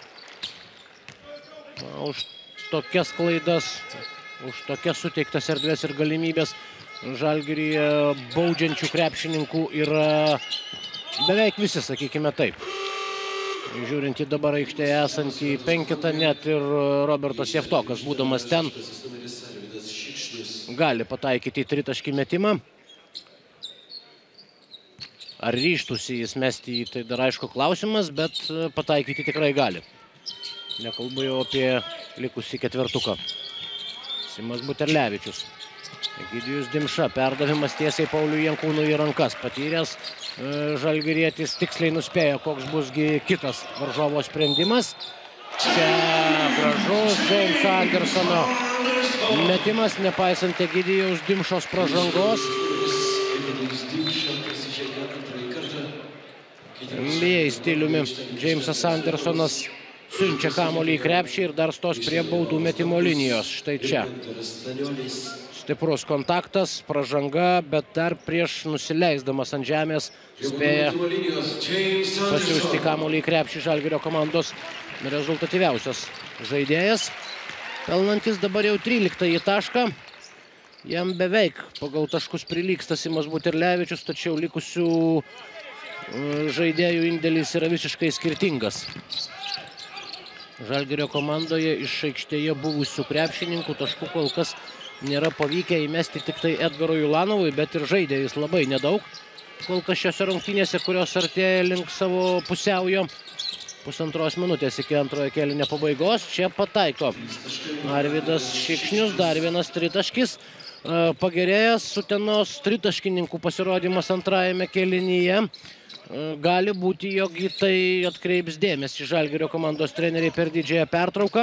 Na, už tokias klaidas, už tokias suteiktas erdvės ir galimybės Žalgiryje baudžiančių krepšininkų yra beveik visi, sakykime taip. Žiūrint į dabar aikštėje esantį penketą, net ir Robertas Jevtokas, būdamas ten, gali pataikyti tritaškį metimą. Ar ryžtųsi jis mesti į tai dar aišku klausimas, bet pataikyti tikrai gali. Nekalbu jau apie likusį ketvertuką. Simas Buterlevičius. Egidijus Dimša, perdavimas tiesiai Pauliui Jankūnui į rankas. Patyręs žalgirietis tiksliai nuspėjo, koks busgi kitas varžovo sprendimas. Čia gražus Džeimso Andersono metimas, nepaisant Egidijaus Dimšos pražangos. N B A stiliumi Džeimsas Andersonas siunčia kamuolį į krepšį ir dar stos prie baudų metimo linijos. Štai čia. Stiprus kontaktas, pražanga, bet dar prieš nusileisdamas ant žemės spėja pasiųsti kamuolį į krepšį Žalgirio komandos rezultatyviausias žaidėjas. Pelnantis dabar jau tryliktąjį tašką. Jam beveik pagal taškus prilygsta Simas Buterlevičius, tačiau likusių žaidėjų indėlis yra visiškai skirtingas. Žalgirio komandoje iš aikštėje buvusių krepšininkų taškų kol kas nėra pavykę įmesti tik tai Edgarui Ulanovui, bet ir žaidė jis labai nedaug. Kol kas šiose rungtynėse, kurios artėja link savo pusiaujo, pusantros minutės iki antrojo kėlinio pabaigos. Čia pataiko Arvydas Šikšnius, dar vienas tritaškis. Pagerėjęs Utenos tritaškininkų pasirodymas antrajame kėlinyje. Gali būti, jog į tai atkreips dėmesį Žalgirio komandos treneriai per didžiąją pertrauką.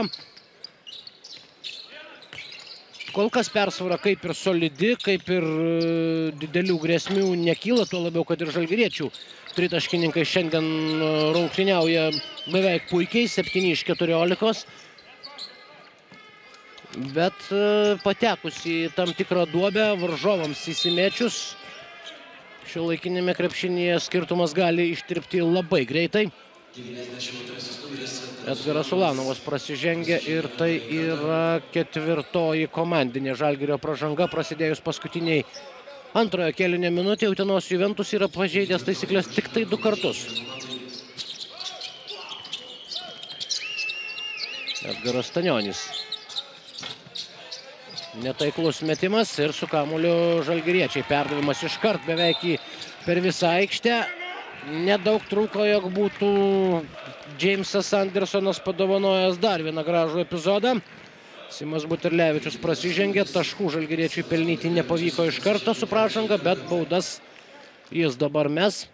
Kol kas persvara kaip ir solidi, kaip ir didelių grėsmių nekyla, tuo labiau, kad ir žalgiriečių tritaškininkai šiandien rungtyniauja beveik puikiai, septyni iš keturiolikos. Bet patekus į tam tikrą duobę, varžovams įsimėčius, šiuolaikinėme krepšinyje skirtumas gali ištirpti labai greitai. Edgaras Ulanovas prasižengia ir tai yra ketvirtoji komandinė Žalgirio pražanga. Prasidėjus paskutiniai antrojo kėlinio minutė, Utenos Juventus yra pažeidęs taisyklės tik tai du kartus. Edgaras Stanionis. Netaiklus metimas ir su kamuoliu žalgiriečiai. Perdavimas iškart beveik per visą aikštę. Nedaug trūko, jog būtų Džeimsas Andersonas padovanojęs dar vieną gražų epizodą. Simas Buterlevičius prasižengė, taškų žalgiriečiui pelnyti nepavyko iš karto su pražanga, bet baudas jis dabar mes.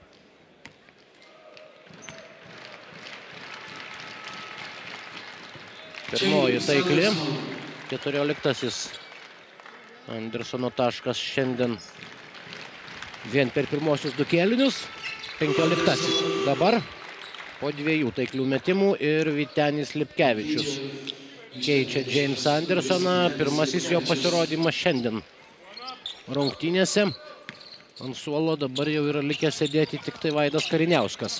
Pirmoji taikli, keturioliktasis Andersono taškas šiandien vien per pirmosius du kėlinius. penkioliktasis dabar po dviejų taiklių metimų ir Vytenis Lipkevičius keičia Džeimsą Andersoną. Pirmasis jo pasirodymas šiandien rungtynėse. Ant suolo dabar jau yra likęs sėdėti tik tai Vaidas Kariniauskas.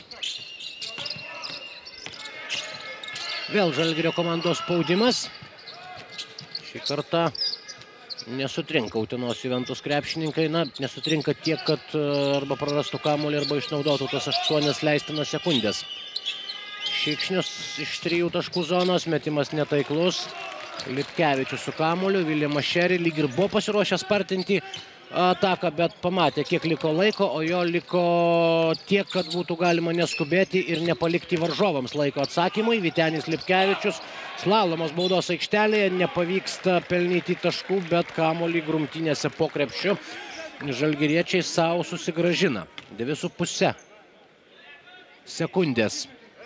Vėl Žalgirio komandos spaudimas. Šį kartą nesutrinka Utenos Juventus krepšininkai. Na, nesutrinka tiek, kad arba prarastų kamuolį, arba išnaudotų tas aštuonias leistinas sekundės. Šikšnius iš trijų taškų zonos, metimas netaiklus. Lipkevičius su kamuoliu, Viljamas Šeri lyg ir buvo pasiruošęs spartinti ataką, bet pamatė, kiek liko laiko, o jo liko tiek, kad būtų galima neskubėti ir nepalikti varžovams laiko atsakymui. Vytenis Lipkevičius, slalomas baudos aikštelėje, nepavyksta pelnyti taškų, bet kamuolį grumtynėse po krepšiu žalgiriečiai savo susigrąžina. Dvi su puse sekundės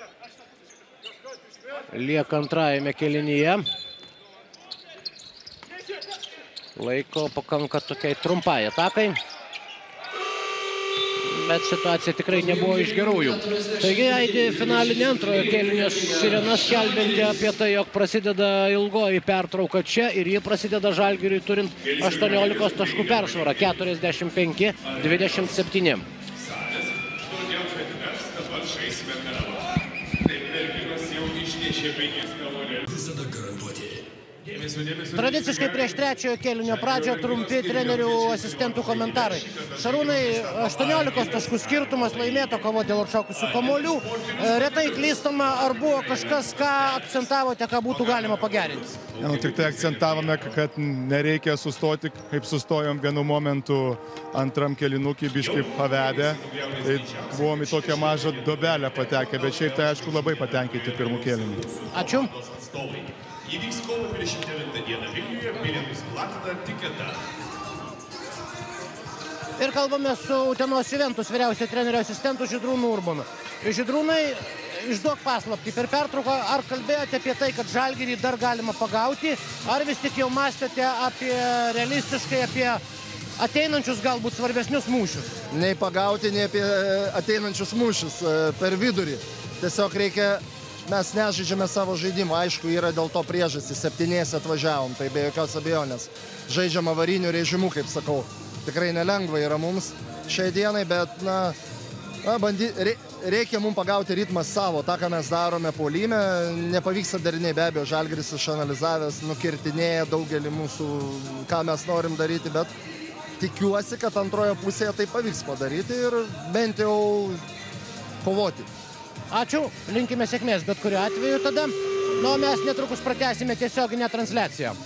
lieka antrajame kėlinyje. Laiko pakanka tokiai trumpai atakai, bet situacija tikrai nebuvo iš gerųjų. Taigi aidi finalinė antrojo kėlinio sirena skelbianti apie tai, jog prasideda ilgoji pertrauka čia ir ji prasideda Žalgiriui turint aštuoniolikos taškų persvarą, keturiasdešimt penki dvidešimt septyni. Visada garantuoti Tradiciškai prieš trečiojo kėlinio pradžią trumpi trenerių asistentų komentarai. Šarūnai, aštuoniolikos taškų skirtumas, laimėto kovo dėl atšokusių kamuolių. Retai klystama, ar buvo kažkas, ką akcentavote, ką būtų galima pagerinti? Ja, nu, tik tai akcentavome, kad nereikia sustoti, kaip sustojom vienu momentu antram kėlinukį biškai pavedę. Tai buvom į tokią mažą dobelę patekę, bet šiaip tai aišku labai patenkinti pirmų kėlinį. Ačiū. Įvyks kovo dvidešimt devintą dieną Vilniuje, bilietus platina Tiketa. Ir kalbame su Utenos Juventus vyriausio trenerio asistentu Žydrūnu Urbonu. Žydrūnai, išduok paslaptį. Per pertrauką ar kalbėjote apie tai, kad Žalgirį dar galima pagauti, ar vis tik jau mąstėte apie realistiškai, apie ateinančius galbūt svarbesnius mūšius? Nei pagauti, nei apie ateinančius mūšius per vidurį. Tiesiog reikia... Mes nežaidžiame savo žaidimą, aišku, yra dėl to priežastys, septyniese atvažiavom, tai be jokios abejonės. Žaidžiam avariniu režimu, kaip sakau. Tikrai nelengva yra mums šiai dienai, bet, na, na bandy, re, reikia mums pagauti ritmą savo, tą, ką mes darome puolime. Nepavyksta dariniai, be abejo, Žalgiris išanalizavęs, nukirtinėja daugelį mūsų, ką mes norim daryti, bet tikiuosi, kad antroje pusėje tai pavyks padaryti ir bent jau kovoti. Ačiū, linkime sėkmės bet kuriuo atveju tada. Nu, mes netrukus pratęsime tiesioginę transliaciją.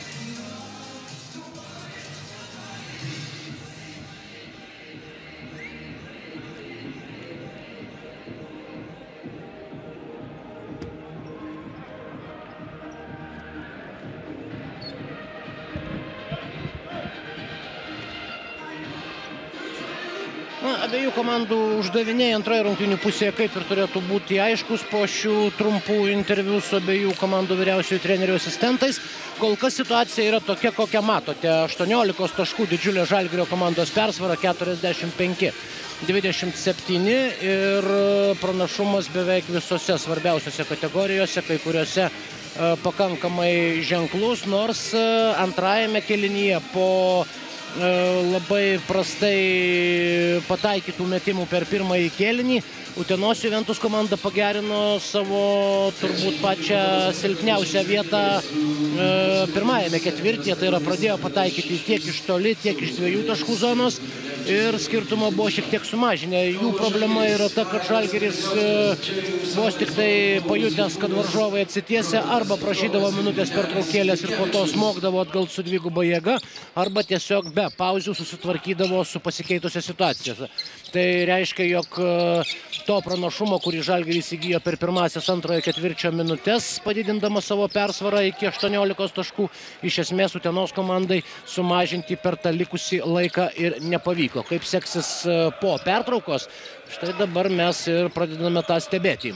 Abiejų komandų uždaviniai antroje rungtynių pusėje kaip ir turėtų būti aiškus po šių trumpų interviu su abiejų komandų vyriausiųjų trenerių asistentais. Kol kas situacija yra tokia, kokią matote. aštuoniolikos taškų didžiulė Žalgirio komandos persvara, keturiasdešimt penki dvidešimt septyni ir pranašumas beveik visose svarbiausiose kategorijose, kai kuriuose pakankamai ženklus, nors antrajame kėlinyje po labai prastai pataikytų metimų per pirmąjį kėlinį Utenos Juventus komanda pagerino savo turbūt pačią silpniausią vietą pirmajame ketvirtyje, tai yra pradėjo pataikyti tiek iš toli, tiek iš dviejų taškų zonos ir skirtumą buvo šiek tiek sumažinę. Jų problema yra ta, kad Žalgiris vos tik tai pajutęs, kad varžovai atsitiesia, arba prašydavo minutės pertraukėlės ir po to smogdavo atgal su dviguba jėga, arba tiesiog be pauzių susitvarkydavo su pasikeitusią situaciją. Tai reiškia, jog to pranašumo, kurį Žalgiris įgijo per pirmąsias antrojo ketvirčio minutės, padidindama savo persvarą iki aštuoniolikos taškų, iš esmės Utenos komandai sumažinti per tą likusį laiką ir nepavyko. Kaip seksis po pertraukos, štai dabar mes ir pradedame tą stebėti.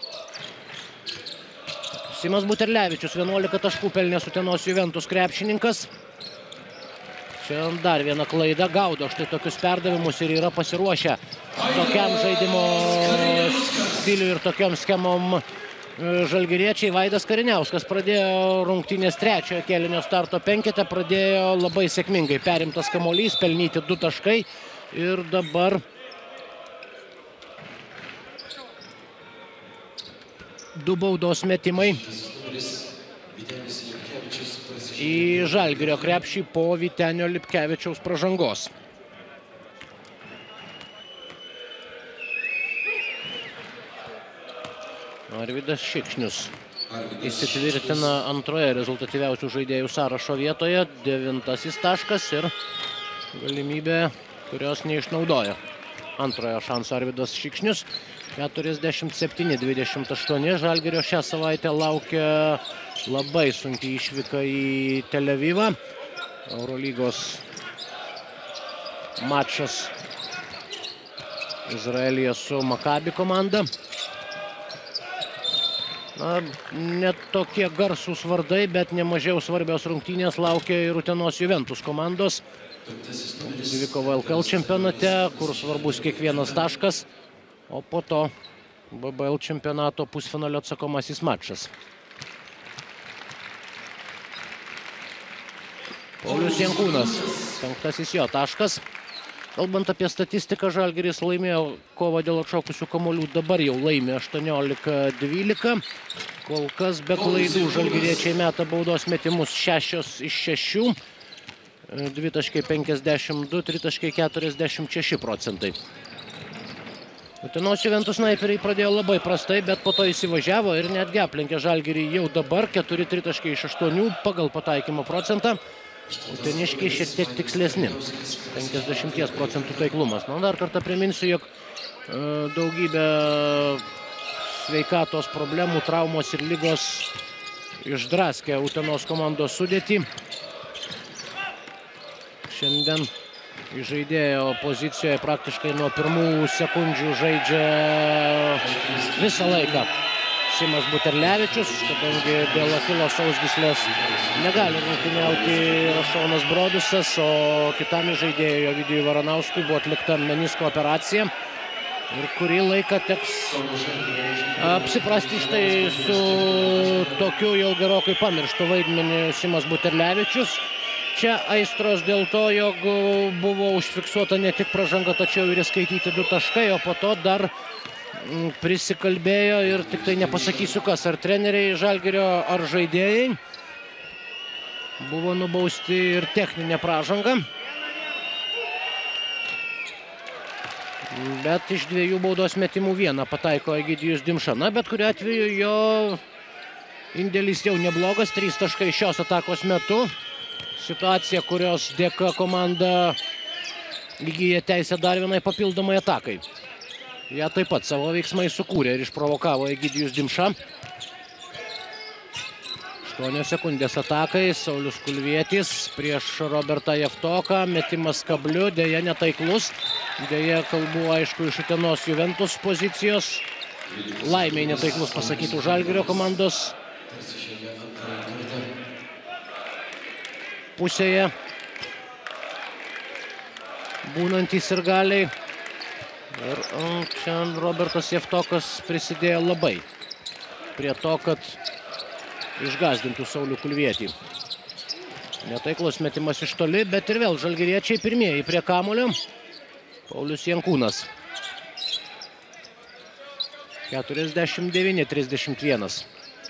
Simas Buterlevičius, vienuolika taškų pelnęs Utenos Juventus krepšininkas. Čia dar viena klaida, gaudo štai tokius perdavimus ir yra pasiruošę tokiam žaidimo stiliui ir tokiam schemom žalgiriečiai. Vaidas Kariniauskas pradėjo rungtynės trečiojo kėlinio starto penkete, pradėjo labai sėkmingai, perimtas kamuolys, pelnyti du taškai ir dabar du baudos metimai į Žalgirio krepšį po Vytenio Lipkevičiaus pražangos. Arvydas Šikšnius įsitvirtina antroje rezultatyviausių žaidėjų sąrašo vietoje, devintasis taškas ir galimybė, kurios neišnaudoja. Antrojo šanso Arvydas Šikšnius, keturiasdešimt septyni dvidešimt aštuoni. Žalgirio šią savaitę laukia labai sunkiai išvyka į Tel Avivą. Eurolygos mačas Izraelyje su Makabi komanda. Na, net tokie garsūs vardai, bet nemažiau svarbios rungtynės laukia ir Utenos Juventus komandos. Dvikova L K L čempionate, kur svarbus kiekvienas taškas, o po to B B L čempionato pusfinalio atsakomasis mačas. Paulius Jankūnas, penktasis jo taškas. Kalbant apie statistiką, Žalgiris laimėjo kovą dėl atšokusių kamuolių, dabar jau laimė aštuoniolika dvylika. Kol kas be klaidų žalgiriečiai meta baudos metimus šešios iš šešių. du taškai penkiasdešimt du, trys taškai keturiasdešimt šeši procentai. Utenos Juventus snaiperiai pradėjo labai prastai, bet po to įsivažiavo ir netgi aplenkė Žalgirį jau dabar keturi tritaškiai iš aštuonių pagal pataikymo procentą. Uteniškiai šiek tiek tikslesni, penkiasdešimt procentų taiklumas. Na, dar kartą priminsiu, jog e, daugybė sveikatos problemų, traumos ir lygos išdraskė Utenos komandos sudėtį. Šiandien žaidėjo pozicijoje praktiškai nuo pirmų sekundžių žaidžia visą laiką Simas Buterlevičius, kadangi dėl Achilo sausgyslės negali rungtyniauti Rašonas Brodusas, o kitam žaidėjui Ovidijui Varanauskui buvo atlikta menisko operacija ir kurį laiką teks apsiprasti štai su tokiu jau gerokai pamirštu vaidmeniu Simas Buterlevičius. Čia aistros dėl to, jog buvo užfiksuota ne tik pražanga, tačiau ir įskaityti du taškai, o po to dar prisikalbėjo ir tik tai nepasakysiu kas, ar treneriai Žalgirio, ar žaidėjai. Buvo nubausti ir techninė pražanga. Bet iš dviejų baudos metimų vieną pataiko Egidijus Dimša. Na, bet kuriuo atveju jo indėlis jau neblogas, trys taškai šios atakos metu. Situacija, kurios dėka komanda įgyja teisę dar vienai papildomai atakai. Ja taip pat savo veiksmai sukūrė ir išprovokavo Egidijus Dimša. aštuonios sekundės atakai, Saulius Kulvietis prieš Robertą Jeftoką, metimas kabliu, dėja netaiklus. Dėja kalbu aišku iš Utenos Juventus pozicijos. Laimiai netaiklus pasakytų Žalgirio komandos pusėje būnantys sirgaliai. Ir čia Robertas Jeftokas prisidėjo labai prie to, kad išgąsdintų Saulių Kulvietį. Netaiklus metimas iš toli, bet ir vėl žalgiriečiai pirmieji prie kamuolio. Paulius Jankūnas. keturiasdešimt devyni trisdešimt vienas.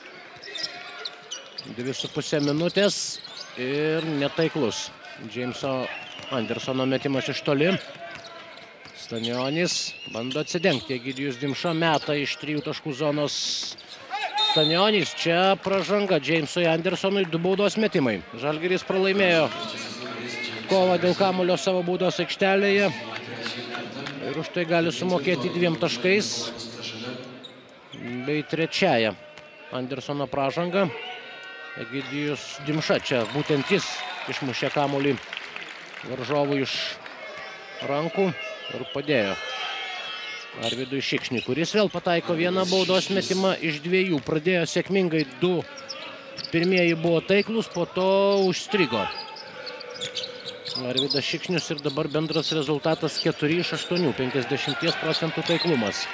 Dvi su pusė minutės ir netaiklus Džeimso Andersono metimas iš toli. Stanionis bando atsidengti. Egidijus Dimša meta iš trijų taškų zonos. Stanionis, čia pražanga Džeimsui Andersonui, du baudos metimai. Žalgiris pralaimėjo kovą dėl kamuolio savo baudos aikštelėje ir už tai gali sumokėti dviem taškais bei trečiaja Andersono pražanga. Egidijus Dimša, čia būtent jis išmušė kamuolį varžovų iš rankų ir padėjo Arvydui Šikšniui, kuris vėl pataiko vieną baudos metimą iš dviejų. Pradėjo sėkmingai, du pirmieji buvo taiklus, po to užstrigo Arvydas Šikšnius ir dabar bendras rezultatas keturi iš aštuonių, penkiasdešimt procentų taiklumas.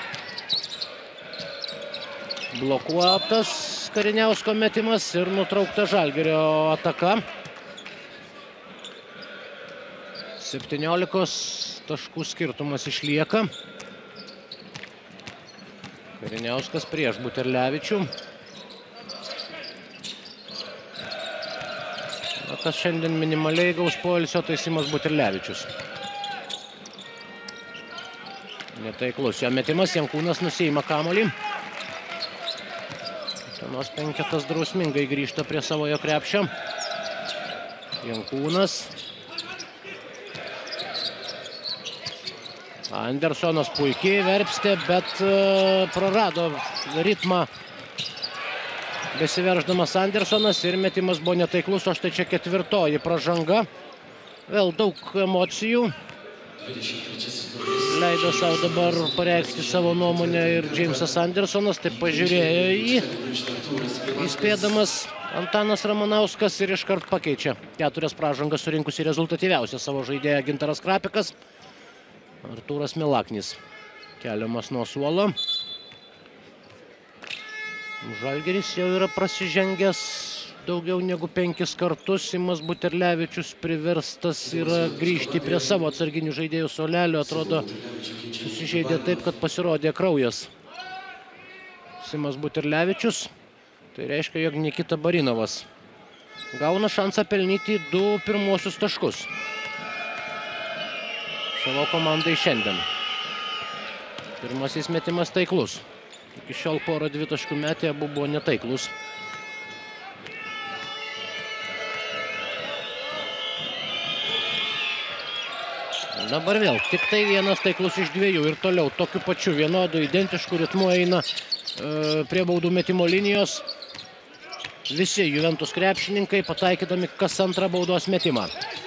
Blokuotas Kariniausko metimas ir nutraukta Žalgirio ataka. septyniolikos taškų skirtumas išlieka. Kariniauskas prieš Buterlevičių. Na, kas šiandien minimaliai gaus poilsio, tai Simas Buterlevičius. Netaiklus jo metimas, Jankūnas nusiima kamuolį. Utenos penketas drausmingai grįžta prie savojo krepšio. Jankūnas. Andersonas puikiai verpstė, bet prarado ritmą besiverždamas Andersonas ir metimas buvo netaiklus, o štai čia ketvirtoji pražanga. Vėl daug emocijų. Leido savo dabar pareikšti savo nuomonę ir Džeimsas Andersonas, taip pažiūrėjo į jį, įspėdamas Antanas Ramanauskas ir iškart pakeičia keturias pražangas surinkusi rezultatyviausią savo žaidėją Gintaras Krapikas. Artūras Milaknis keliamas nuo suolo. Žalgiris jau yra prasižengęs daugiau negu penkis kartus Simas Buterlevičius priverstas yra grįžti prie savo atsarginių žaidėjų suolelio. Atrodo, susižeidė taip, kad pasirodė kraujas. Simas Buterlevičius. Tai reiškia, jog Nikita Barinovas gauna šansą pelnyti du pirmuosius taškus savo komandai šiandien. Pirmasis metimas taiklus. Iki šiol porą dvitaškių metė, abu buvo netaiklus. Dabar vėl tik tai vienas taiklus iš dviejų ir toliau tokiu pačiu vienodu identišku ritmu eina e, prie baudų metimo linijos visi Juventus krepšininkai, pataikydami kas antrą baudos metimą.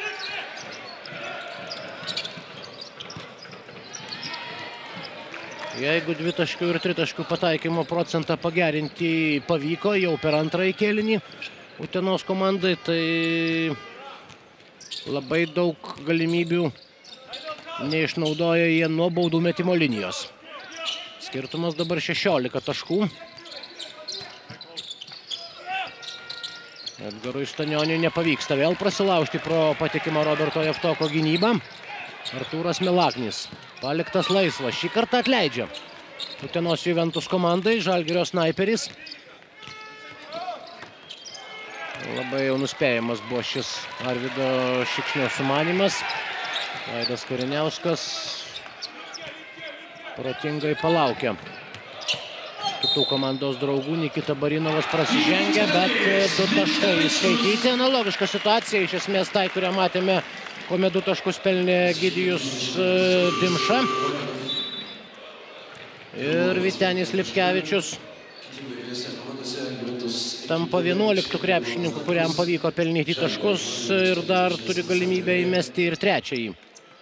Jeigu dvitaškių ir tritaškių pataikymo procentą pagerinti pavyko jau per antrąjį kėlinį Utenos komandai, tai labai daug galimybių neišnaudoja jie nuo baudų metimo linijos. Skirtumas dabar šešiolika taškų. Edgarui Stanioniui nepavyksta vėl prasilaužti pro patikimą Roberto Javtoko gynybą. Artūras Milaknis paliktas laisvas. Šį kartą atleidžia Utenos Juventus komandai Žalgirio snaiperis. Labai jau nuspėjamas buvo šis Arvydo Šikšnio sumanymas. Vaidas Kariniauskas protingai palaukia kitų komandos draugų. Nikita Barinovas prasižengia, bet du taškai įskaityti. Analogiška situacija iš esmės tai, kurią matėme, kuomet du taškus pelnė Egidijus Dimša ir Vytenis Lipkevičius tampa vienuoliktų krepšininkų, kuriam pavyko pelnyti taškus ir dar turi galimybę įmesti ir trečiąjį.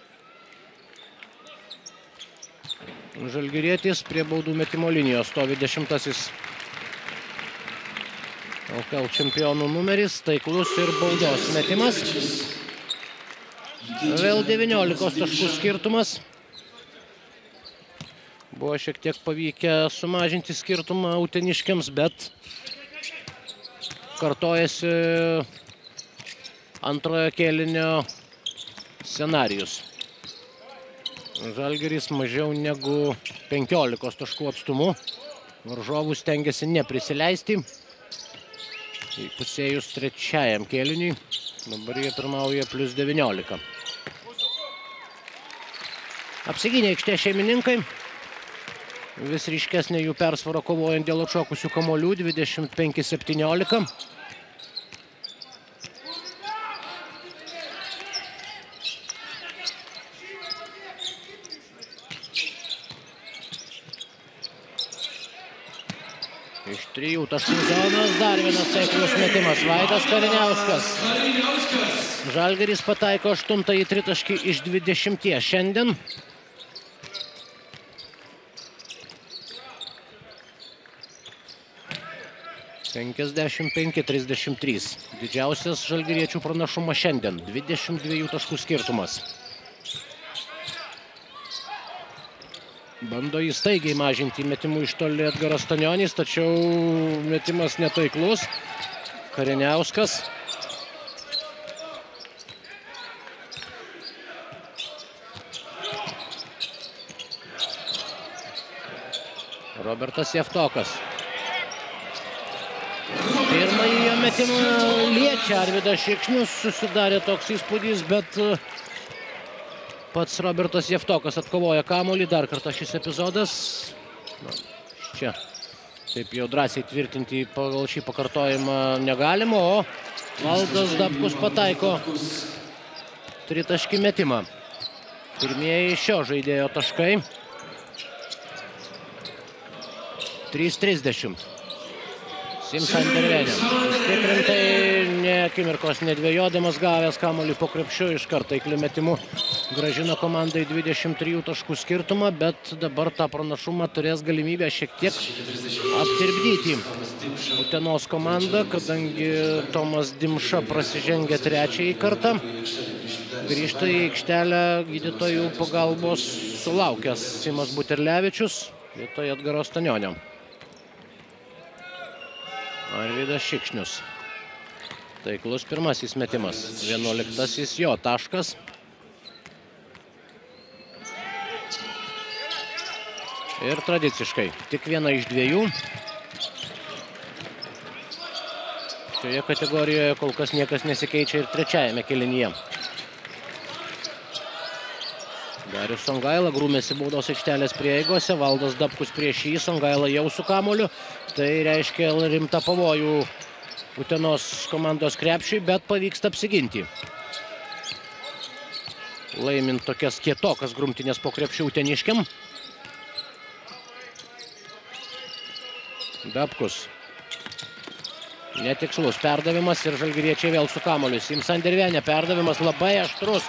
Žalgirietis prie baudų metimo linijos stovi dešimtasis L K L čempionų numeris, taiklus ir baudos metimas. Vėl devyniolikos taškų skirtumas. Buvo šiek tiek pavykę sumažinti skirtumą uteniškiams, bet kartojasi antrojo kėlinio scenarijus. Žalgiris mažiau negu penkiolikos taškų atstumu. Varžovų stengiasi neprisileisti. Įpusėjus trečiajam kėliniui. Dabar jie pirmauja plius devyniolika. Apsigynė aikštė šeimininkai. Vis ryškesnė jų persvara kovojant dėl atšokusių kamuolių. dvidešimt penki septyniolika. Iš trijų taškų zonos dar vienas taiklus metimas. Vaidas Kariniauskas. Žalgiris pataiko aštuntąjį tritaškį iš dvidešimties šiandien. penkiasdešimt penki trisdešimt trys. Didžiausias žalgiriečių pranašumas šiandien. dvidešimt dviejų taškų skirtumas. Bando jį staigiai mažinti metimų iš toli Edgaras Stanionis, tačiau metimas netaiklus. Kariniauskas. Robertas Javtokas. Pirmąjį jo metimą liečia Arvydas Šikšnius, susidarė toks įspūdis, bet pats Robertas Javtokas atkovoja kamuolį. Dar kartą šis epizodas. Na, čia taip jau drąsiai tvirtinti pagal šį pakartojimą negalima, o Valdas Dabkus pataiko tritaškį metimą. Pirmieji šio žaidėjo taškai. trys trisdešimt. Simša intervenė. Užtikrintai, ne akimirkos nedvėjodamas gavęs kamuolį po krepšiu, iš karto taikliu metimu grąžino komandai dvidešimt trijų taškų skirtumą, bet dabar tą pranašumą turės galimybę šiek tiek aptirpdyti Utenos komanda, kadangi Tomas Dimša prasižengia trečiąjį kartą. Grįžta į aikštelę gydytojų pagalbos sulaukęs Simas Buterlevičius vietoj Edgaro Stanionio. Arvydas Šikšnius. Taiklus pirmasis metimas. vienuoliktasis jo taškas. Ir tradiciškai tik viena iš dviejų. Šioje kategorijoje kol kas niekas nesikeičia ir trečiajame kėlinyje. Darius Songaila grūmėsi baudos aikštelės prieigose, Valdas Dabkus prieš jį, Songaila jau su kamuoliu. Tai reiškia rimtą pavojų Utenos komandos krepšiui, bet pavyksta apsiginti. Laimint tokias kietokas grumtinės po krepšių uteniškiam. Dabkus. Netikslus perdavimas ir žalgiriečiai vėl su kamuoliu. Simsandervenė perdavimas labai aštrus.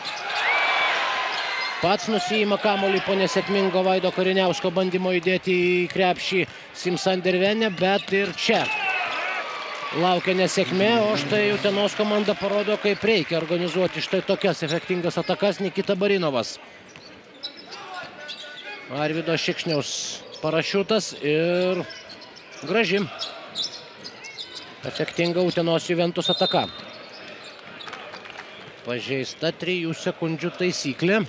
Pats nusiima kamuolį po nesėkmingo Vaido Kariniausko bandymo įdėti į krepšį Simsandervenė, bet ir čia laukia nesėkmė, o štai Utenos komanda parodo, kaip reikia organizuoti štai tokias efektingas atakas. Nikita Barinovas. Arvydo Šikšniaus parašiutas ir graži. Efektinga Utenos Juventus ataka. Pažeista trijų sekundžių taisyklė.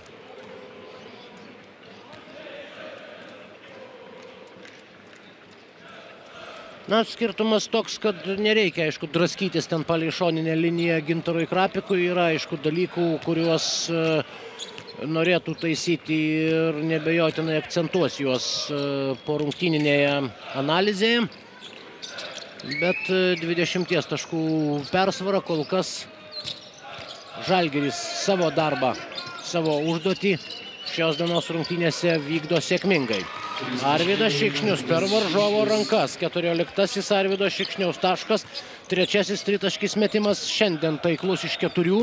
Na, skirtumas toks, kad nereikia, aišku, draskytis ten palei šoninę liniją Gintarui Krapikui. Yra, aišku, dalykų, kuriuos norėtų taisyti ir nebejotinai akcentuos juos po rungtyninėje analizėje. Bet dvidešimties taškų persvara kol kas Žalgiris savo darbą, savo užduotį šios dienos rungtynėse vykdo sėkmingai. Arvydas Šikšnius per varžovo rankas. keturioliktasis Arvydo Šikšniaus taškas. Trečiasis tritaškis metimas šiandien taiklus iš keturių.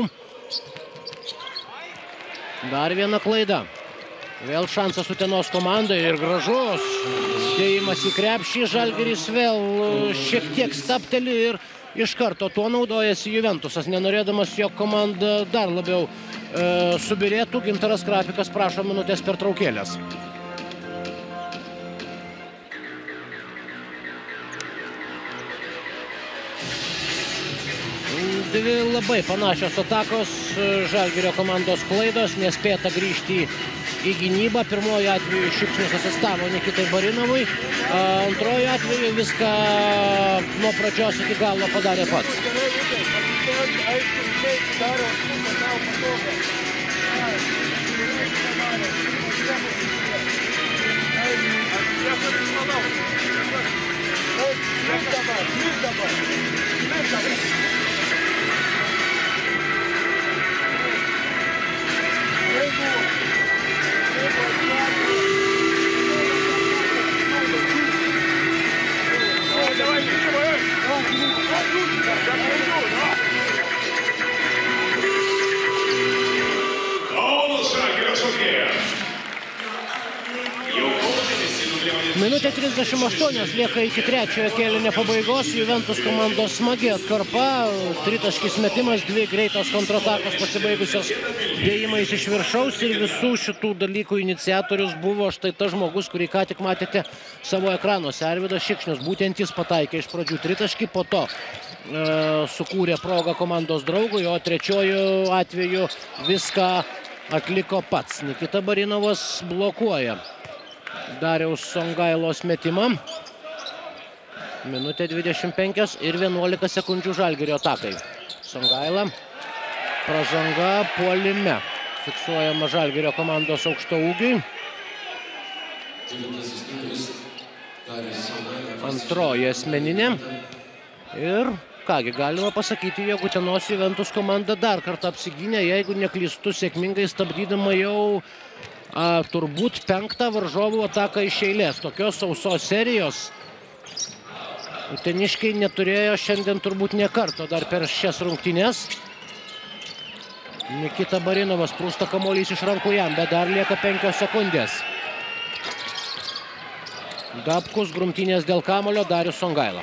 Dar viena klaida. Vėl šansas Utenos komandai ir gražus dėjimas į krepšį. Žalgiris vėl šiek tiek stapteli ir iš karto tuo naudojasi Juventusas. Nenorėdamas, jog komanda dar labiau e, subirėtų, Gintaras Krapikas prašo minutės pertraukėlės. Dvi labai panašios atakos, Žalgirio komandos klaidos, nespėta grįžti į gynybą. Pirmoju atveju Šikšnius asistavo Nikitai Barinovui, antroju atveju viską nuo pradžios iki galo padarė pats. Minutė trisdešimt aštuonios lieka iki trečiojo kėlinio pabaigos. Juventus komandos smagi atkarpa. Tritaškis metimas, dvi greitos kontratakos pasibaigusios dėjimais iš viršaus. Ir visų šitų dalykų iniciatorius buvo štai tas žmogus, kurį ką tik matėte savo ekranuose. Arvydas Šikšnius. Būtent jis pataikė iš pradžių tritaškį, po to e, sukūrė progą komandos draugui, o trečioju atveju viską atliko pats. Nikita Barinovas blokuoja Dariaus Songailos metimą. Minutė dvidešimt penkios ir vienuolika sekundžių Žalgirio atakai. Songaila. Pražanga puolime. Fiksuojama Žalgirio komandos aukšto ūgiui. Antroji asmeninė. Ir kągi, galima pasakyti, jog Utenos Juventus komanda dar kartą apsigynė, jeigu neklystu, sėkmingai stabdydama jau A, turbūt penktą varžovų ataką iš eilės. Tokios sausos serijos uteniškiai neturėjo šiandien turbūt nė karto dar per šias rungtynes. Nikita Barinovas, prūsta kamuolys iš rankų jam, bet dar lieka penkios sekundės. Dabkus, grumtynės dėl kamuolio, Darius Songaila.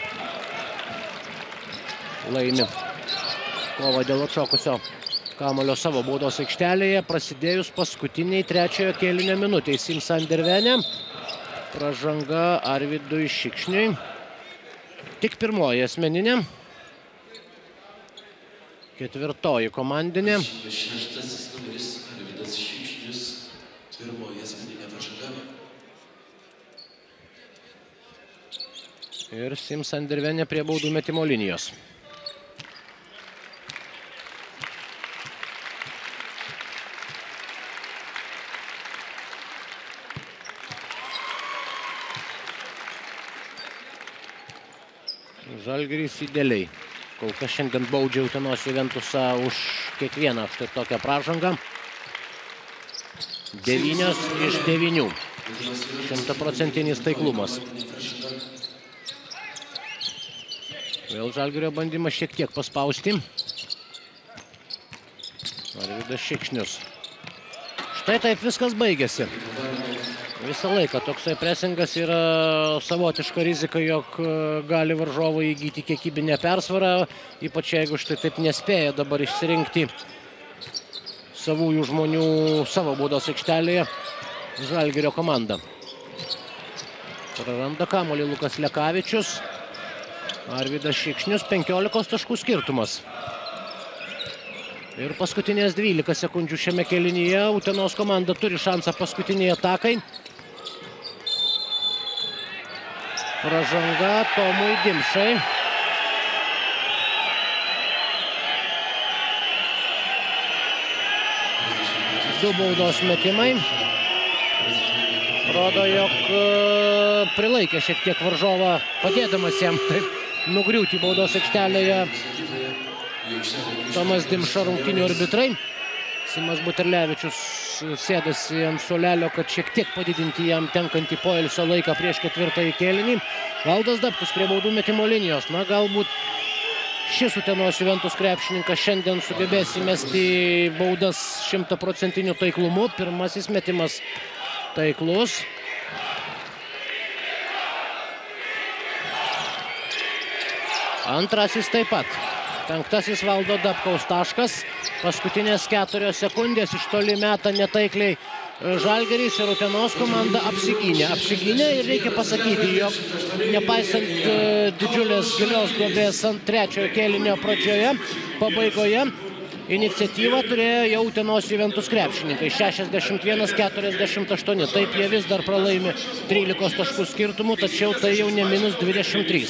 Laimi kova dėl atšokusio kamuolio savo baudos aikštelėje, prasidėjus paskutiniai trečiojo kėlinio minutei. Simsandervenė, pražanga Arvydui Šikšniui. Tik pirmoji asmeninė. Ketvirtoji komandinė. Šeštasis numeris Arvydas Šikšnius. Pirmoji asmeninė pražanga. Ir Sims Andervenė prie baudų metimo linijos. Žalgiris idealiai. Kol kas šiandien baudžia Utenos Juventusą už kiekvieną štai tokią pražangą. Devynios iš devynių. Šimtaprocentinis taiklumas. Vėl Žalgirio bandymas šiek tiek paspausti. Arvydas Šikšnius. Štai taip viskas baigėsi. Visą laiką toksai presingas yra savotiška rizika, jog gali varžovai įgyti kiekybinę persvarą, ypač jeigu štai taip nespėja dabar išsirinkti savųjų žmonių savo baudos aikštelėje Žalgirio komanda. Praranda kamuolį Lukas Lekavičius. Arvydas Šikšnius, penkiolikos taškų skirtumas. Ir paskutinės dvylika sekundžių šiame kėlinyje Utenos komanda turi šansą paskutiniai atakai. Pražanga Tomui Dimšai. Du baudos metimai. Rodo, jog prilaikė šiek tiek varžovą, padėdamas jam taip nugriūti baudos aikštelėje Tomas Dimša rungtynių arbitrai. Simas Buterlevičius sėdasi ant suolelio, kad šiek tiek padidinti jam tenkantį poilsio laiką prieš ketvirtąjį kėlinį. Valdas Dabkus prie baudų metimo linijos. Na, galbūt šis Utenos Juventus krepšininkas šiandien sugebės įmesti baudas šimtaprocentiniu taiklumu. Pirmasis metimas taiklus. Antrasis taip pat. Penktasis Valdo Dabkaus taškas. Paskutinės keturios sekundės iš toli meta netaikliai Žalgiris ir Utenos komanda apsigynė. Apsigynė ir reikia pasakyti, jog nepaisant didžiulės gilios duobės ant trečiojo kėlinio pradžioje, pabaigoje, iniciatyvą turėjo jau Utenos Juventus krepšininkai. šešiasdešimt vienas keturiasdešimt aštuoni. Taip jie vis dar pralaimi trylikos taškų skirtumų, tačiau tai jau ne minus dvidešimt trys.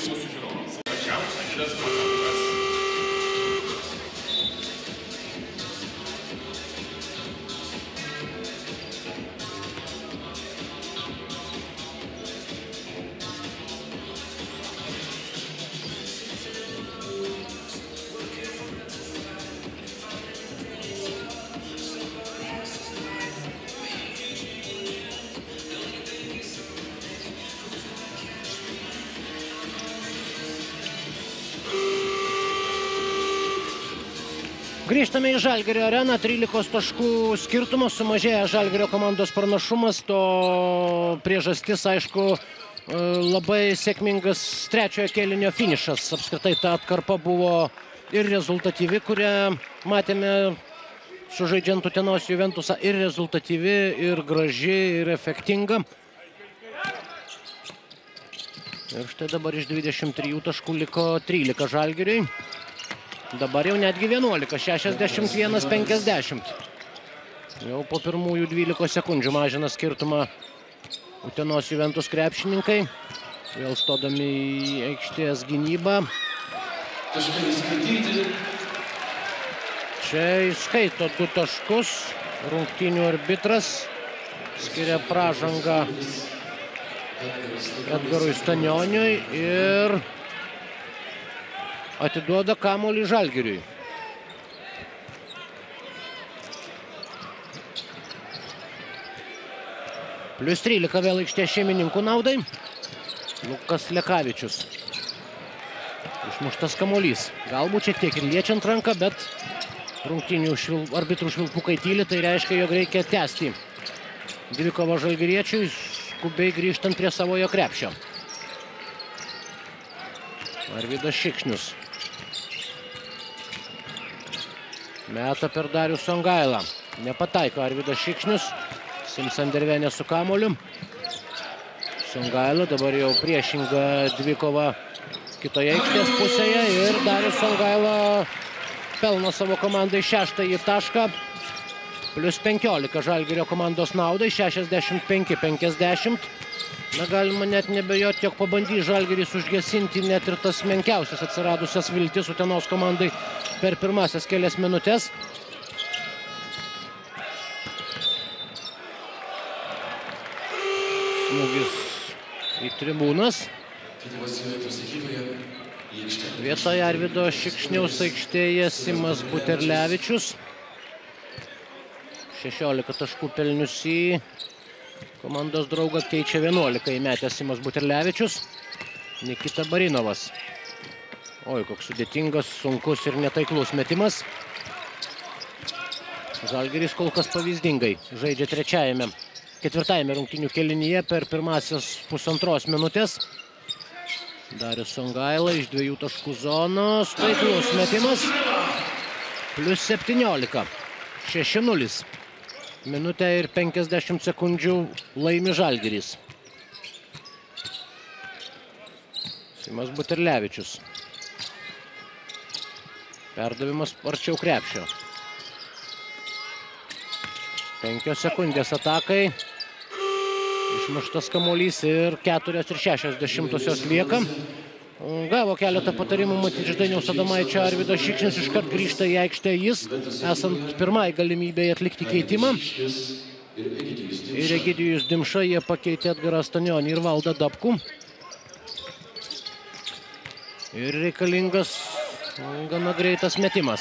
Grįžtame į Žalgirio areną, trylikos taškų skirtumas, sumažėja Žalgirio komandos pranašumas, to priežastis, aišku, labai sėkmingas trečiojo kėlinio finišas. Apskritai ta atkarpa buvo ir rezultatyvi, kurią matėme sužaidžiant Utenos Juventusą, ir rezultatyvi, ir graži, ir efektinga. Ir štai dabar iš dvidešimt trijų taškų liko trylika Žalgiriui. Dabar jau netgi vienuolika, šešiasdešimt vienas penkiasdešimt. Jau po pirmųjų dvylikos sekundžių mažina skirtumą Utenos Juventus krepšininkai. Vėl stodami į aikštės gynybą. Čia įskaito du taškus. Rungtynių arbitras skiria pražangą Edgarui Stanioniui ir atiduoda kamuolį Žalgiriui. Plius trylika vėl aikštės šeimininkų naudai. Lukas Lekavičius. Išmuštas kamuolys. Galbūt šiek tiek ir liečiant ranką, bet rungtynių švil... arbitrų švilpukai tyli, tai reiškia, jog reikia tęsti dvikovą žalgiriečiui, skubiai grįžtant prie savojo krepšio. Arvydas Šikšnius. Meta per Darių Songailą. Nepataiko Arvydas Šikšnius. Sims Andervenė su kamuoliu. Songaila dabar jau priešinga dvikova kitoje aikštės pusėje. Ir Darius Songaila pelno savo komandai šeštąjį tašką. Plius penkiolika Žalgirio komandos naudai, šešiasdešimt penki penkiasdešimt. Na, galima net nebejoti, jog pabandys Žalgiris užgesinti net ir tas menkiausias atsiradusias viltis Utenos komandai per pirmasias kelias minutės. Smūgis į tribūnas. Vietoje Arvydo Šikšniaus aikštėje Simas Buterlevičius. šešiolika taškų pelniusį komandos draugą keičia vienuolika įmetęs Simas Buterlevičius. Nikita Barinovas. Oi, koks sudėtingas, sunkus ir netaiklus metimas. Žalgiris kol kas pavyzdingai žaidžia trečiajame, ketvirtajame rungtynių kėlinyje per pirmasias pusantros minutės. Darius Songaila iš dviejų taškų zonos. Taiklus metimas. Plius septyniolika. šeši nulis. Minutę ir penkiasdešimt sekundžių laimi Žalgiris. Simas Buterlevičius. Perdavimas arčiau krepšio. Penkios sekundės atakai. Išmuštas kamuolys ir keturios ir šešios dešimtosios lieka. Gavo keletą patarimų matyti iš Dainiaus Adomaičio. Arvydas Šikšnius iškart grįžta į aikštę jis, esant pirmai galimybėje atlikti keitimą. Ir Egidijus Dimša jie pakeitė Edgarą Stanionį ir Valdą Dabkų. Ir reikalingas gana greitas metimas.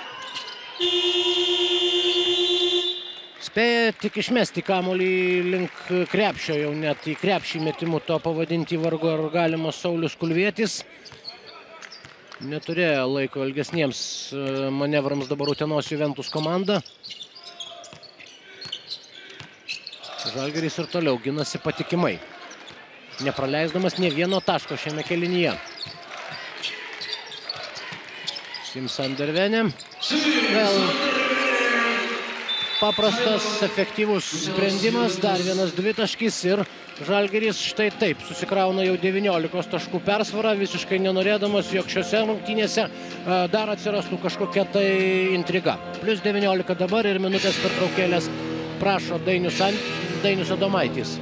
Spėja tik išmesti kamuolį link krepšio, jau net į krepšį metimų to pavadinti vargu ar galima Saulius Kulvietis. Neturėjo laiko ilgesniems manevrams dabar Utenos Juventus komanda. Žalgiris ir toliau ginasi patikimai, nepraleisdamas nė vieno taško šiame kėlinyje. Sims Andervenė. Vėl paprastas, efektyvus sprendimas, dar vienas dvitaškis ir Žalgiris štai taip susikrauna jau devyniolikos taškų persvarą, visiškai nenorėdamas, jog šiose rungtynėse dar atsirastų kažkokia tai intriga. Plius devyniolika dabar ir minutės pertraukėlės prašo Dainius, Dainius Adomaitis.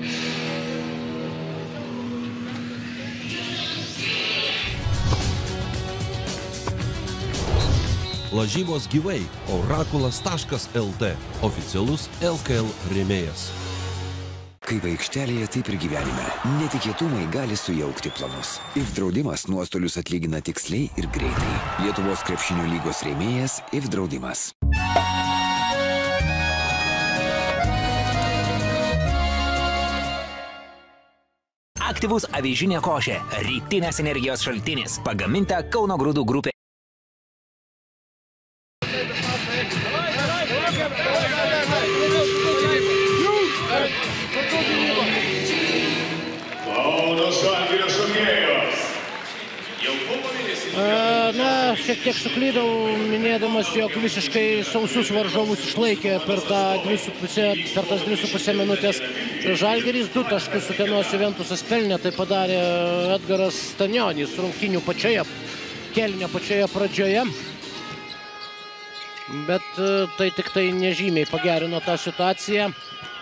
Lažybos gyvai. Orakulas taškas el tė. Oficialus el ka el rėmėjas. Kaip aikštelėje, taip ir gyvenime. Netikėtumai gali sujaukti planus. If draudimas nuostolius atlygina tiksliai ir greitai. Lietuvos krepšinio lygos rėmėjas If draudimas. Aktyvus avižinė košė. Rytinės energijos šaltinis. Pagaminta Kauno Grūdų grupė. Na, šiek tiek suklydau, minėdamas, jog visiškai sausus varžovus išlaikė per, tą dvi su pusė, per tas dvi su pusė minutės. Žalgiris du taškus Utenos Juventusas pelnė, tai padarė Edgaras Stanionis rungtynių pačioje, kėlinio pačioje pradžioje. Bet tai tik tai nežymiai pagerino tą situaciją,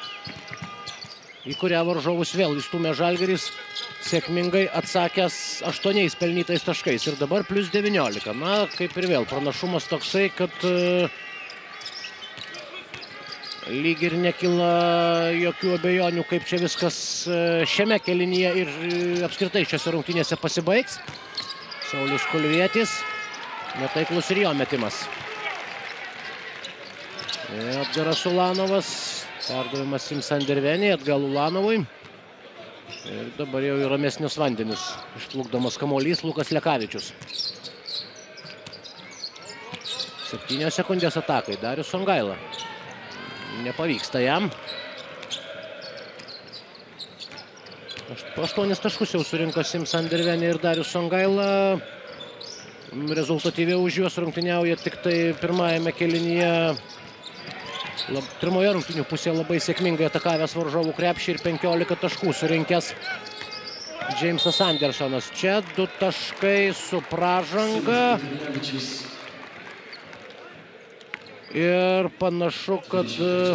į kurią varžovus vėl įstūmė Žalgiris, sėkmingai atsakęs aštuoniais pelnytais taškais ir dabar plius devyniolika. Na, kaip ir vėl pranašumas toksai, kad uh, lyg ir nekyla jokių abejonių, kaip čia viskas uh, šiame kėlinyje ir uh, apskritai šiose rungtynėse pasibaigs. Saulius Kulvietis, netaiklus ir jo metimas. Edgaras Ulanovas, perdavimas Sims Andervenė, atgal Ulanovui. Ir dabar jau į ramesnius vandenius išplukdomas kamuolys Lukas Lekavičius. Septynios sekundės atakai. Darius Songaila. Nepavyksta jam. Po aštuonis taškus jau surinko Sims Andervenė ir Darius Songaila. Rezultatyviau už juos rungtyniauja tik tai pirmajame kėlinyje. Pirmoje rungtynių pusėje labai sėkmingai atakavęs varžovų krepšį ir penkiolika taškų surinkęs Džeimsas Andersonas. Čia du taškai su pražanga. Ir panašu, kad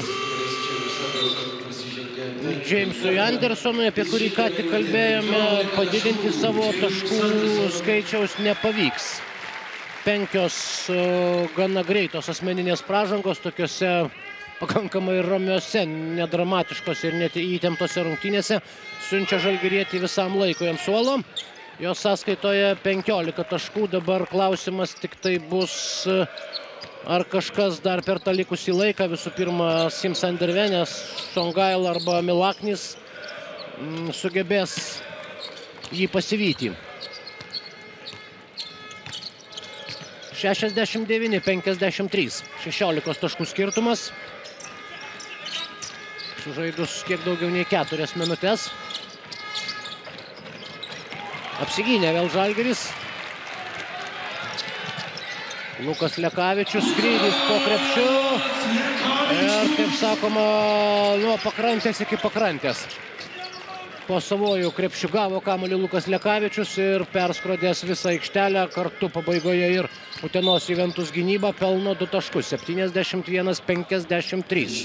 Jamesui Andersonui, apie kurį ką tik kalbėjome, padidinti savo taškų skaičiaus nepavyks. Penkios gana greitos asmeninės pražangos tokiuose pakankamai ramiuose, nedramatiškose ir net įtemptose rungtynėse siunčia žalgirietį visam laikui ant suolo. Jo sąskaitoje penkiolika taškų. Dabar klausimas tik tai bus, ar kažkas dar per tą likusį laiką, visų pirma Sims Andervenes, Songail arba Milaknis sugebės jį pasivyti. šešiasdešimt devyni penkiasdešimt trys, šešiolikos taškų skirtumas. Sužaidus kiek daugiau nei keturias minutės. Apsigynė vėl Žalgiris. Lukas Lekavičius, skrydis po krepšiu. Ir, kaip sakoma, nuo pakrantės iki pakrantės. Po savojų krepšių gavo kamuolį Lukas Lekavičius ir perskrodęs visą aikštelę, kartu pabaigoje ir Utenos Juventus gynyba pelno du taškus, septyniasdešimt vienas penkiasdešimt trys.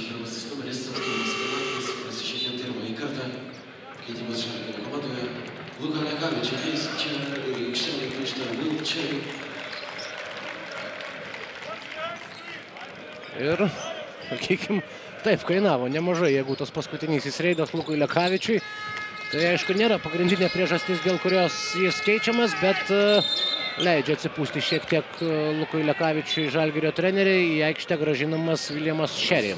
Ir, sakykim, taip kainavo nemažai, jeigu tas paskutinysis reidas Lukui Lekavičiui. Tai aišku, nėra pagrindinė priežastis, dėl kurios jis keičiamas, bet leidžia atsipūsti šiek tiek Lukui Lekavičiui Žalgirio treneriai. Į aikštę grąžinamas Williamas Sherry.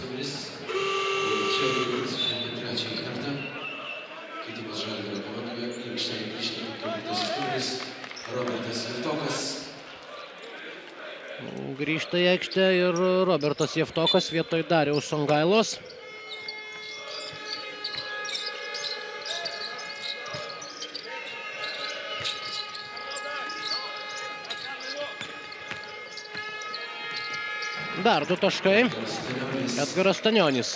Grįžta į aikštę ir Robertas Jevtokas vietoj Dariaus Songailos. Dar du taškai. Edgaras Stanionis.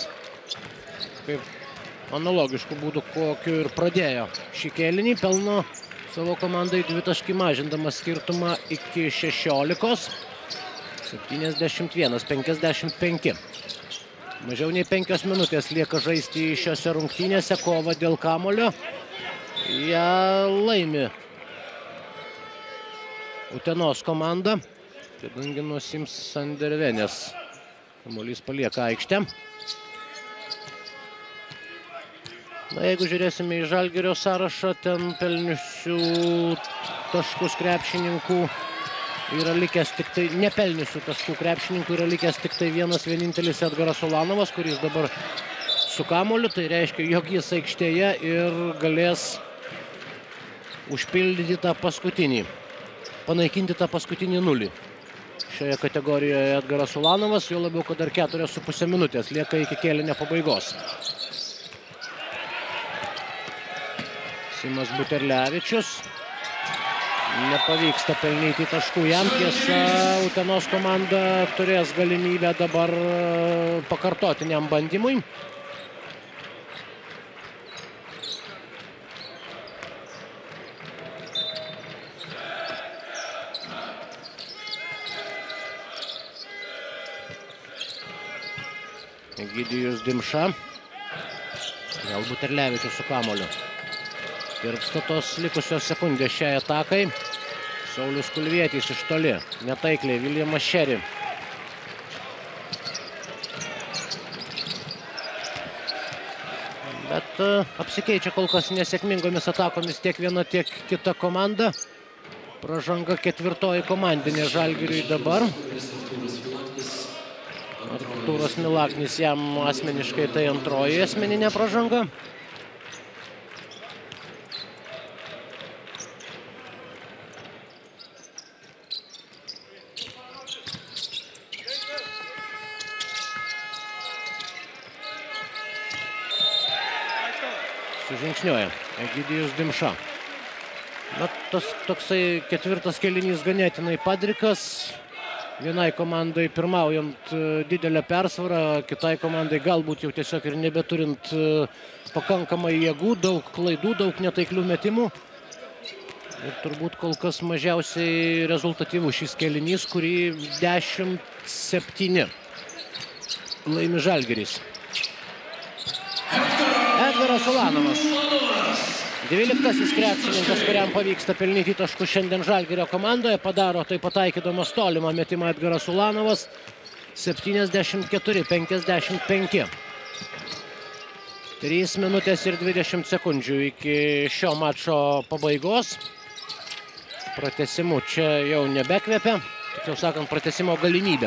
Kaip analogiškų būdų, kokiu ir pradėjo šį kėlinį, pelno savo komandai dvitaškį mažindamas skirtumą iki šešiolikos. septyniasdešimt vienas penkiasdešimt penki. Mažiau nei penkios minutės lieka žaisti šiose rungtynėse, kova dėl kamuolio. Ja laimi Utenos komanda, kadangi nuo Sims Andervenes kamuolys palieka aikštę. Na, jeigu žiūrėsime į Žalgirio sąrašą, ten pelniusių taškus krepšininkų yra likęs tik tai, nepelniusių taškų krepšininkų yra likęs tik tai vienas vienintelis Edgaras Ulanovas, kuris dabar su kamuoliu, tai reiškia, jog jis aikštėje ir galės užpildyti tą paskutinį, panaikinti tą paskutinį nulį. Šioje kategorijoje Edgaras Ulanovas, jau labiau, kad dar keturios su pusė minutės lieka iki kėlinio pabaigos. Simas Buterlevičius. Nepavyksta pelnyti taškų jam. Tiesa, Utenos komanda turės galimybę dabar pakartotiniam bandymui. Egidijus Dimša. Vėl Buterlevičius su kamuoliu. Tirpsta tos likusios sekundės šiai atakai. Saulius Kulvietis iš toli. Netaikliai Williamas Sherry. Bet apsikeičia kol kas nesėkmingomis atakomis tiek viena, tiek kita komanda. Pražanga ketvirtoji komandinė Žalgiriui dabar. Artūras Milaknis jam asmeniškai tai antroji asmeninė pražanga. Sužingsniuoja Egidijus Dimša. Na, tas toksai ketvirtas kėlinys ganėtinai padrikas. Vienai komandai pirmaujant didelę persvarą, kitai komandai galbūt jau tiesiog ir nebeturint pakankamai jėgų, daug klaidų, daug netaiklių metimų. Ir turbūt kol kas mažiausiai rezultatyvų šis kėlinys, kurį dešimt septyni laimi Žalgiris. Edgaras Ulanovas. dvyliktasis krepšininkas, kuriam pavyksta pelnyti taškus šiandien Žalgirio komandoje. Padaro tai pataikydamas tolimą metimą Edgaras Ulanovas. septyniasdešimt keturi penkiasdešimt penki. trys minutės ir dvidešimt sekundžių iki šio mačo pabaigos. Pratęsimų čia jau nebekvepia. Tiksliau sakant, pratęsimo galimybė.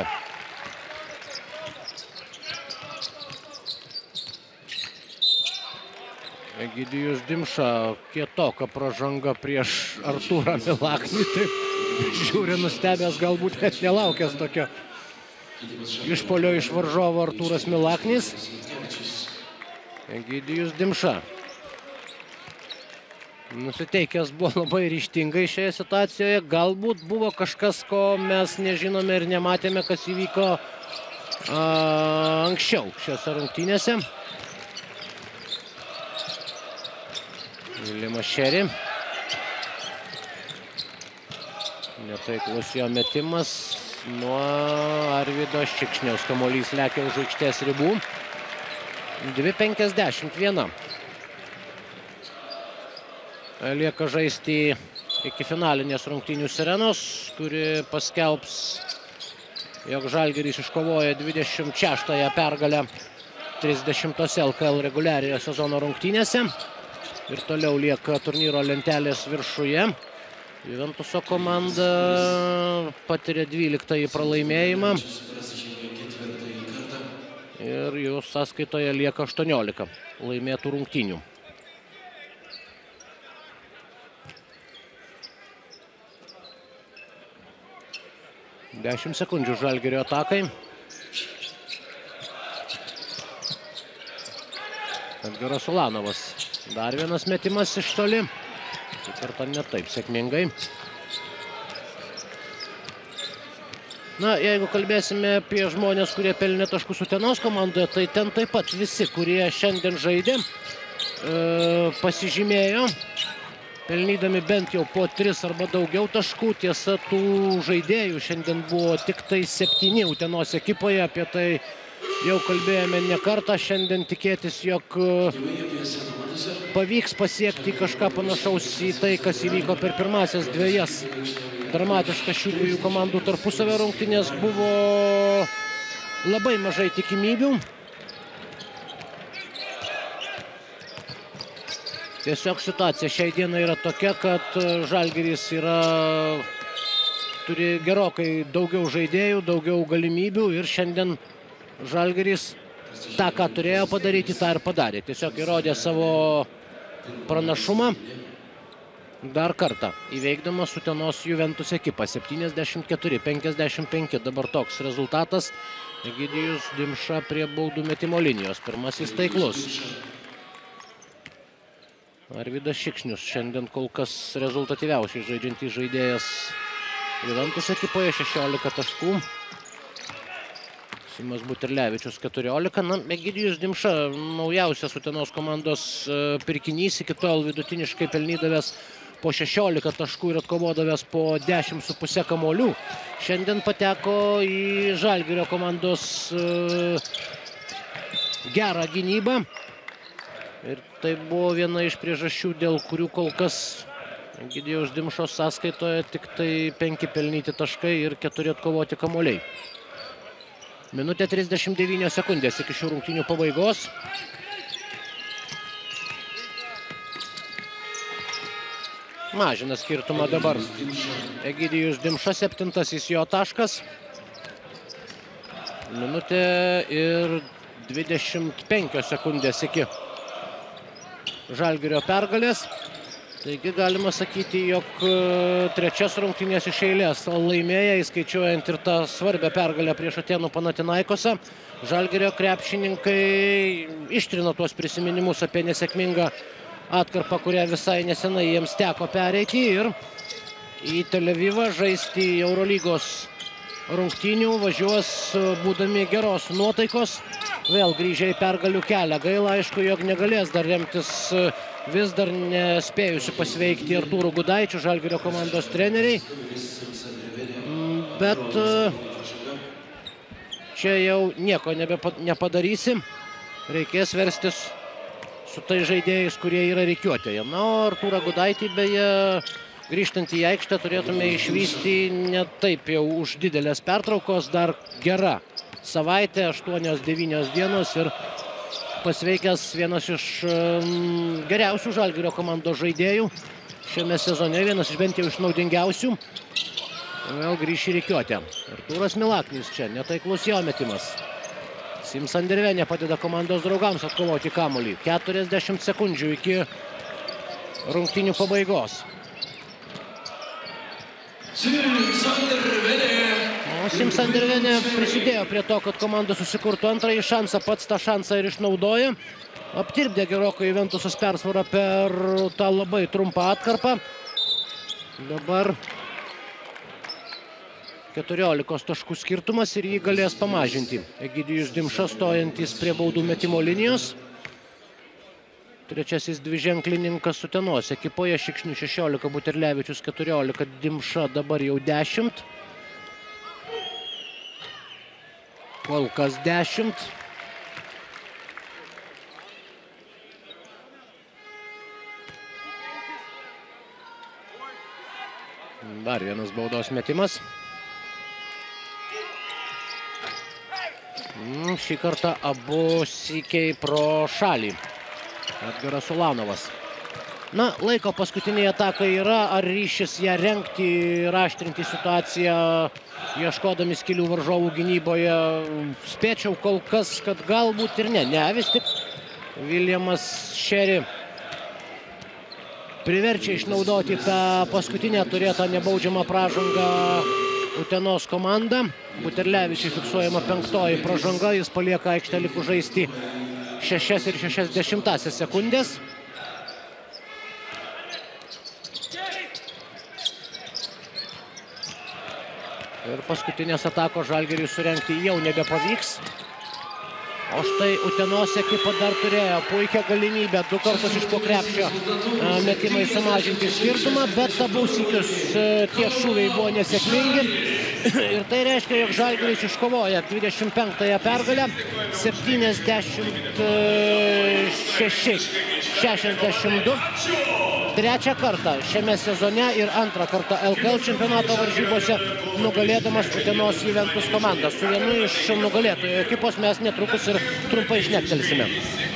Egidijus Dimša, kietoka pražanga prieš Artūrą Milaknį. Taip žiūri nustebęs, galbūt net nelaukęs tokio išpolio iš varžovo Artūras Milaknis. Egidijus Dimša. Nusiteikęs buvo labai ryžtingai šioje situacijoje. Galbūt buvo kažkas, ko mes nežinome ir nematėme, kas įvyko a, anksčiau šiose rungtynėse. Vilimas Šeri. Netaiklus jo metimas nuo Arvydo Šikšniaus. Kamuolys lekia už aikštės ribų. dvi penkiasdešimt viena. Lieka žaisti iki finalinės rungtynių sirenos, kuri paskelbs, jog Žalgiris iškovoja dvidešimt šeštąją pergalę trisdešimtose L K L reguliariojo sezono rungtynėse. Ir toliau lieka turnyro lentelės viršuje. Juventuso komanda patiria dvyliktąjį pralaimėjimą. Ir jų sąskaitoje lieka aštuoniolika laimėtų rungtynių. dešimt sekundžių Žalgirio atakai. Edgaras Ulanovas. Dar vienas metimas iš toli. Šį kartą ne taip sėkmingai. Na, jeigu kalbėsime apie žmonės, kurie pelnė taškus Utenos komandoje, tai ten taip pat visi, kurie šiandien žaidė, e, pasižymėjo, pelnydami bent jau po tris arba daugiau taškų. Tiesa, tų žaidėjų šiandien buvo tik tai septyni Utenos ekipoje. Apie tai jau kalbėjome ne kartą. Šiandien tikėtis, jog pavyks pasiekti kažką panašaus į tai, kas įvyko per pirmasias dviejas dramatiškas šių dviejų komandų tarpusavio rungtynės, buvo labai mažai tikimybių. Tiesiog situacija šiai dienai yra tokia, kad Žalgiris yra, turi gerokai daugiau žaidėjų, daugiau galimybių ir šiandien Žalgiris tą, ką turėjo padaryti, tą ir padarė. Tiesiog įrodė savo pranašumą dar kartą, įveikdamas Utenos Juventus ekipą. septyniasdešimt keturi penkiasdešimt penki dabar toks rezultatas. Egidijus Dimša prie baudų metimo linijos. Pirmasis taiklus. Arvydas Šikšnius šiandien kol kas rezultatyviausiai žaidžiantis žaidėjas Juventus ekipoje, šešiolika taškų. Simas Buterlevičius keturiolika. Na, Egidijus Dimša, naujausias Utenos komandos pirkinys, iki tol vidutiniškai pelnydavęs po šešiolika taškų ir atkovodavęs po dešimt su puse kamuolių. Šiandien pateko į Žalgirio komandos gerą gynybą. Ir tai buvo viena iš priežasčių, dėl kurių kol kas Egidijaus Dimšos sąskaitoje tik tai penki pelnyti taškai ir keturi atkovoti kamuoliai. Minutė trisdešimt devynios sekundės iki šių rungtynių pabaigos. Mažina skirtumą dabar Egidijus Dimša, septintasis jo taškas. Minutė ir dvidešimt penkios sekundės iki Žalgirio pergalės. Taigi galima sakyti, jog trečias rungtynės iš eilės laimėję, įskaičiuojant ir tą svarbę pergalę prieš Atėnų Panathinaikosą. Žalgirio krepšininkai ištrino tuos prisiminimus apie nesėkmingą atkarpą, kurią visai nesenai jiems teko pereiti, ir į Tel Avivą žaisti Eurolygos rungtynių važiuos būdami geros nuotaikos. Vėl grįžę į pergalių kelią. Gaila, aišku, jog negalės dar remtis vis dar nespėjusi pasveikti Artūru Gudaičiu, Žalgirio komandos treneriai. Bet čia jau nieko nepadarysi. Reikės verstis su tai žaidėjais, kurie yra rikiuotėje. Na, o Artūrą Gudaitį beje, grįžtant į aikštę, turėtume išvysti ne taip jau už didelės pertraukos, dar gera savaitė, aštuonios devynios dienos ir pasveikęs vienas iš um, geriausių Žalgirio komandos žaidėjų šiame sezone, vienas iš bent jau iš naudingiausių. Vėl grįš į rikiuotę. Artūras Milaknis čia, netaiklus jo metimas. Sims Andervenė padeda komandos draugams atkovoti kamuolį. keturiasdešimt sekundžių iki rungtynių pabaigos. Sims Andervenė. O Sims Andervenė prisidėjo prie to, kad komanda susikurtų antrąjį šansą, pats tą šansą ir išnaudoja. Aptirpdė gerokai Juventusas persvarą per tą labai trumpą atkarpą. Dabar keturiolikos taškų skirtumas ir jį galės pamažinti. Egidijus Dimša stojantis prie baudų metimo linijos. Trečiasis dviženklininkas Utenos ekipoje, Šikšnių šešiolika, Buterlevičius keturiolika, Dimša dabar jau dešimt. Kol kas dešimt. Dar vienas baudos metimas. Šį kartą abu sykiai pro šalį. Edgaras Ulanovas. Na, laiko paskutiniai atakai yra. Ar ryšis ją rengti, raštrinti situaciją, ieškodami skilių varžovų gynyboje? Spėčiau kol kas, kad galbūt ir ne. Ne, vis tik Viljamas Šeri priverčia išnaudoti tą paskutinę turėtą nebaudžiamą pražangą Utenos komanda. Buterlevičiui fiksuojama penktoji pražanga, jis palieka aikštę likus žaisti šešias ir šešias dešimtąsias sekundės. Ir paskutinės atakos Žalgiriui surengti jau nebepavyks. O štai Utenos ekipa dar turėjo puikią galimybę du kartus iš po krepšio metimai sumažinti skirtumą, bet abu sykius tie šūviai buvo nesėkmingi. Ir tai reiškia, jog Žalgiris iškovoja dvidešimt penktąją pergalę, septyniasdešimt šeši šešiasdešimt du. Trečią kartą šiame sezone ir antrą kartą L K L čempionato varžybose nugalėdamas Utenos Juventus komandą. Su vienu iš nugalėtojų ekipos mes netrukus ir trumpai šnektelsime.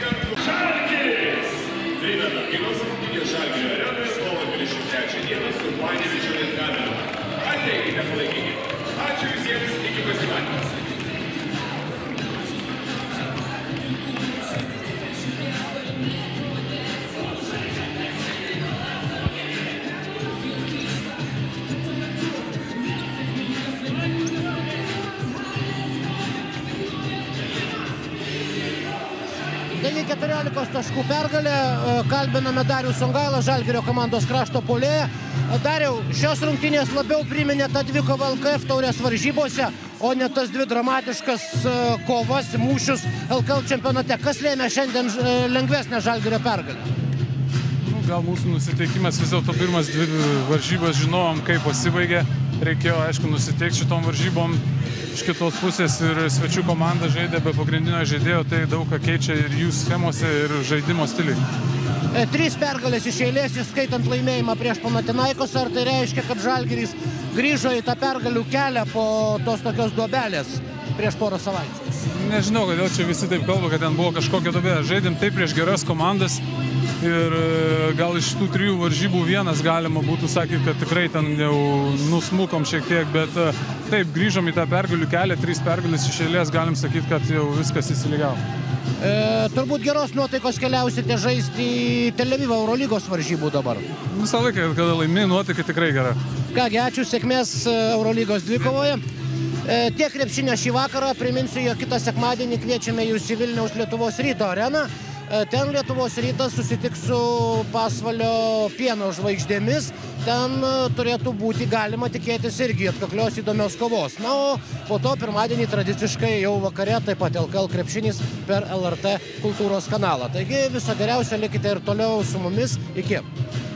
Ačiū visiems, iki pasimatymo. Taigi keturiolikos taškų pergalė, kalbiname Darių Songailą, Žalgirio komandos krašto puolėją. Dariau, šios rungtynės labiau priminė tą dvikovą L K F taurės varžybose, o ne tas dvi dramatiškas kovas, mūšius L K L čempionate. Kas lėmė šiandien lengvesnę Žalgirio pergalę? Gal mūsų nusiteikimas vis dėlto pirmas dvi varžybas žinojom, kaip pasibaigė. Reikėjo, aišku, nusiteikti šitom varžybom. Iš kitos pusės ir svečių komanda žaidė be pagrindinio žaidėjo, tai daug ką keičia ir jų schemose, ir žaidimo stiliai. Trys pergalės iš eilės, išskaitant laimėjimą prieš Panathinaikos. Ar tai reiškia, kad Žalgiris grįžo į tą pergalių kelią po tos tokios duobelės prieš porą savaičių? Nežinau, kodėl čia visi taip kalba, kad ten buvo kažkokia duobelė. Žaidėm taip prieš geras komandas ir gal iš tų trijų varžybų vienas galima būtų sakyti, kad tikrai ten jau nusmukom šiek tiek, bet taip, grįžom į tą pergalių kelią, trys pergalės iš eilės, galim sakyti, kad jau viskas įsilygavo. E, turbūt geros nuotaikos keliausite žaisti į Tel Avivą Eurolygos varžybų dabar. Visą laiką, kada laimė, nuotaika tikrai gera. Kągi, ačiū, sėkmės Eurolygos dvikovoje. E, tiek krepšinio šį vakarą, priminsiu, jog kitą sekmadienį kviečiame jūs į Vilniaus Lietuvos Ryto areną. Ten Lietuvos Rytas susitiks su Pasvalio Pieno žvaigždėmis. Ten turėtų būti galima tikėtis irgi atkaklios įdomios kovos. Na, o po to pirmadienį tradiciškai jau vakare taip pat L K L krepšinis per L R T kultūros kanalą. Taigi viso geriausio, likite ir toliau su mumis. Iki.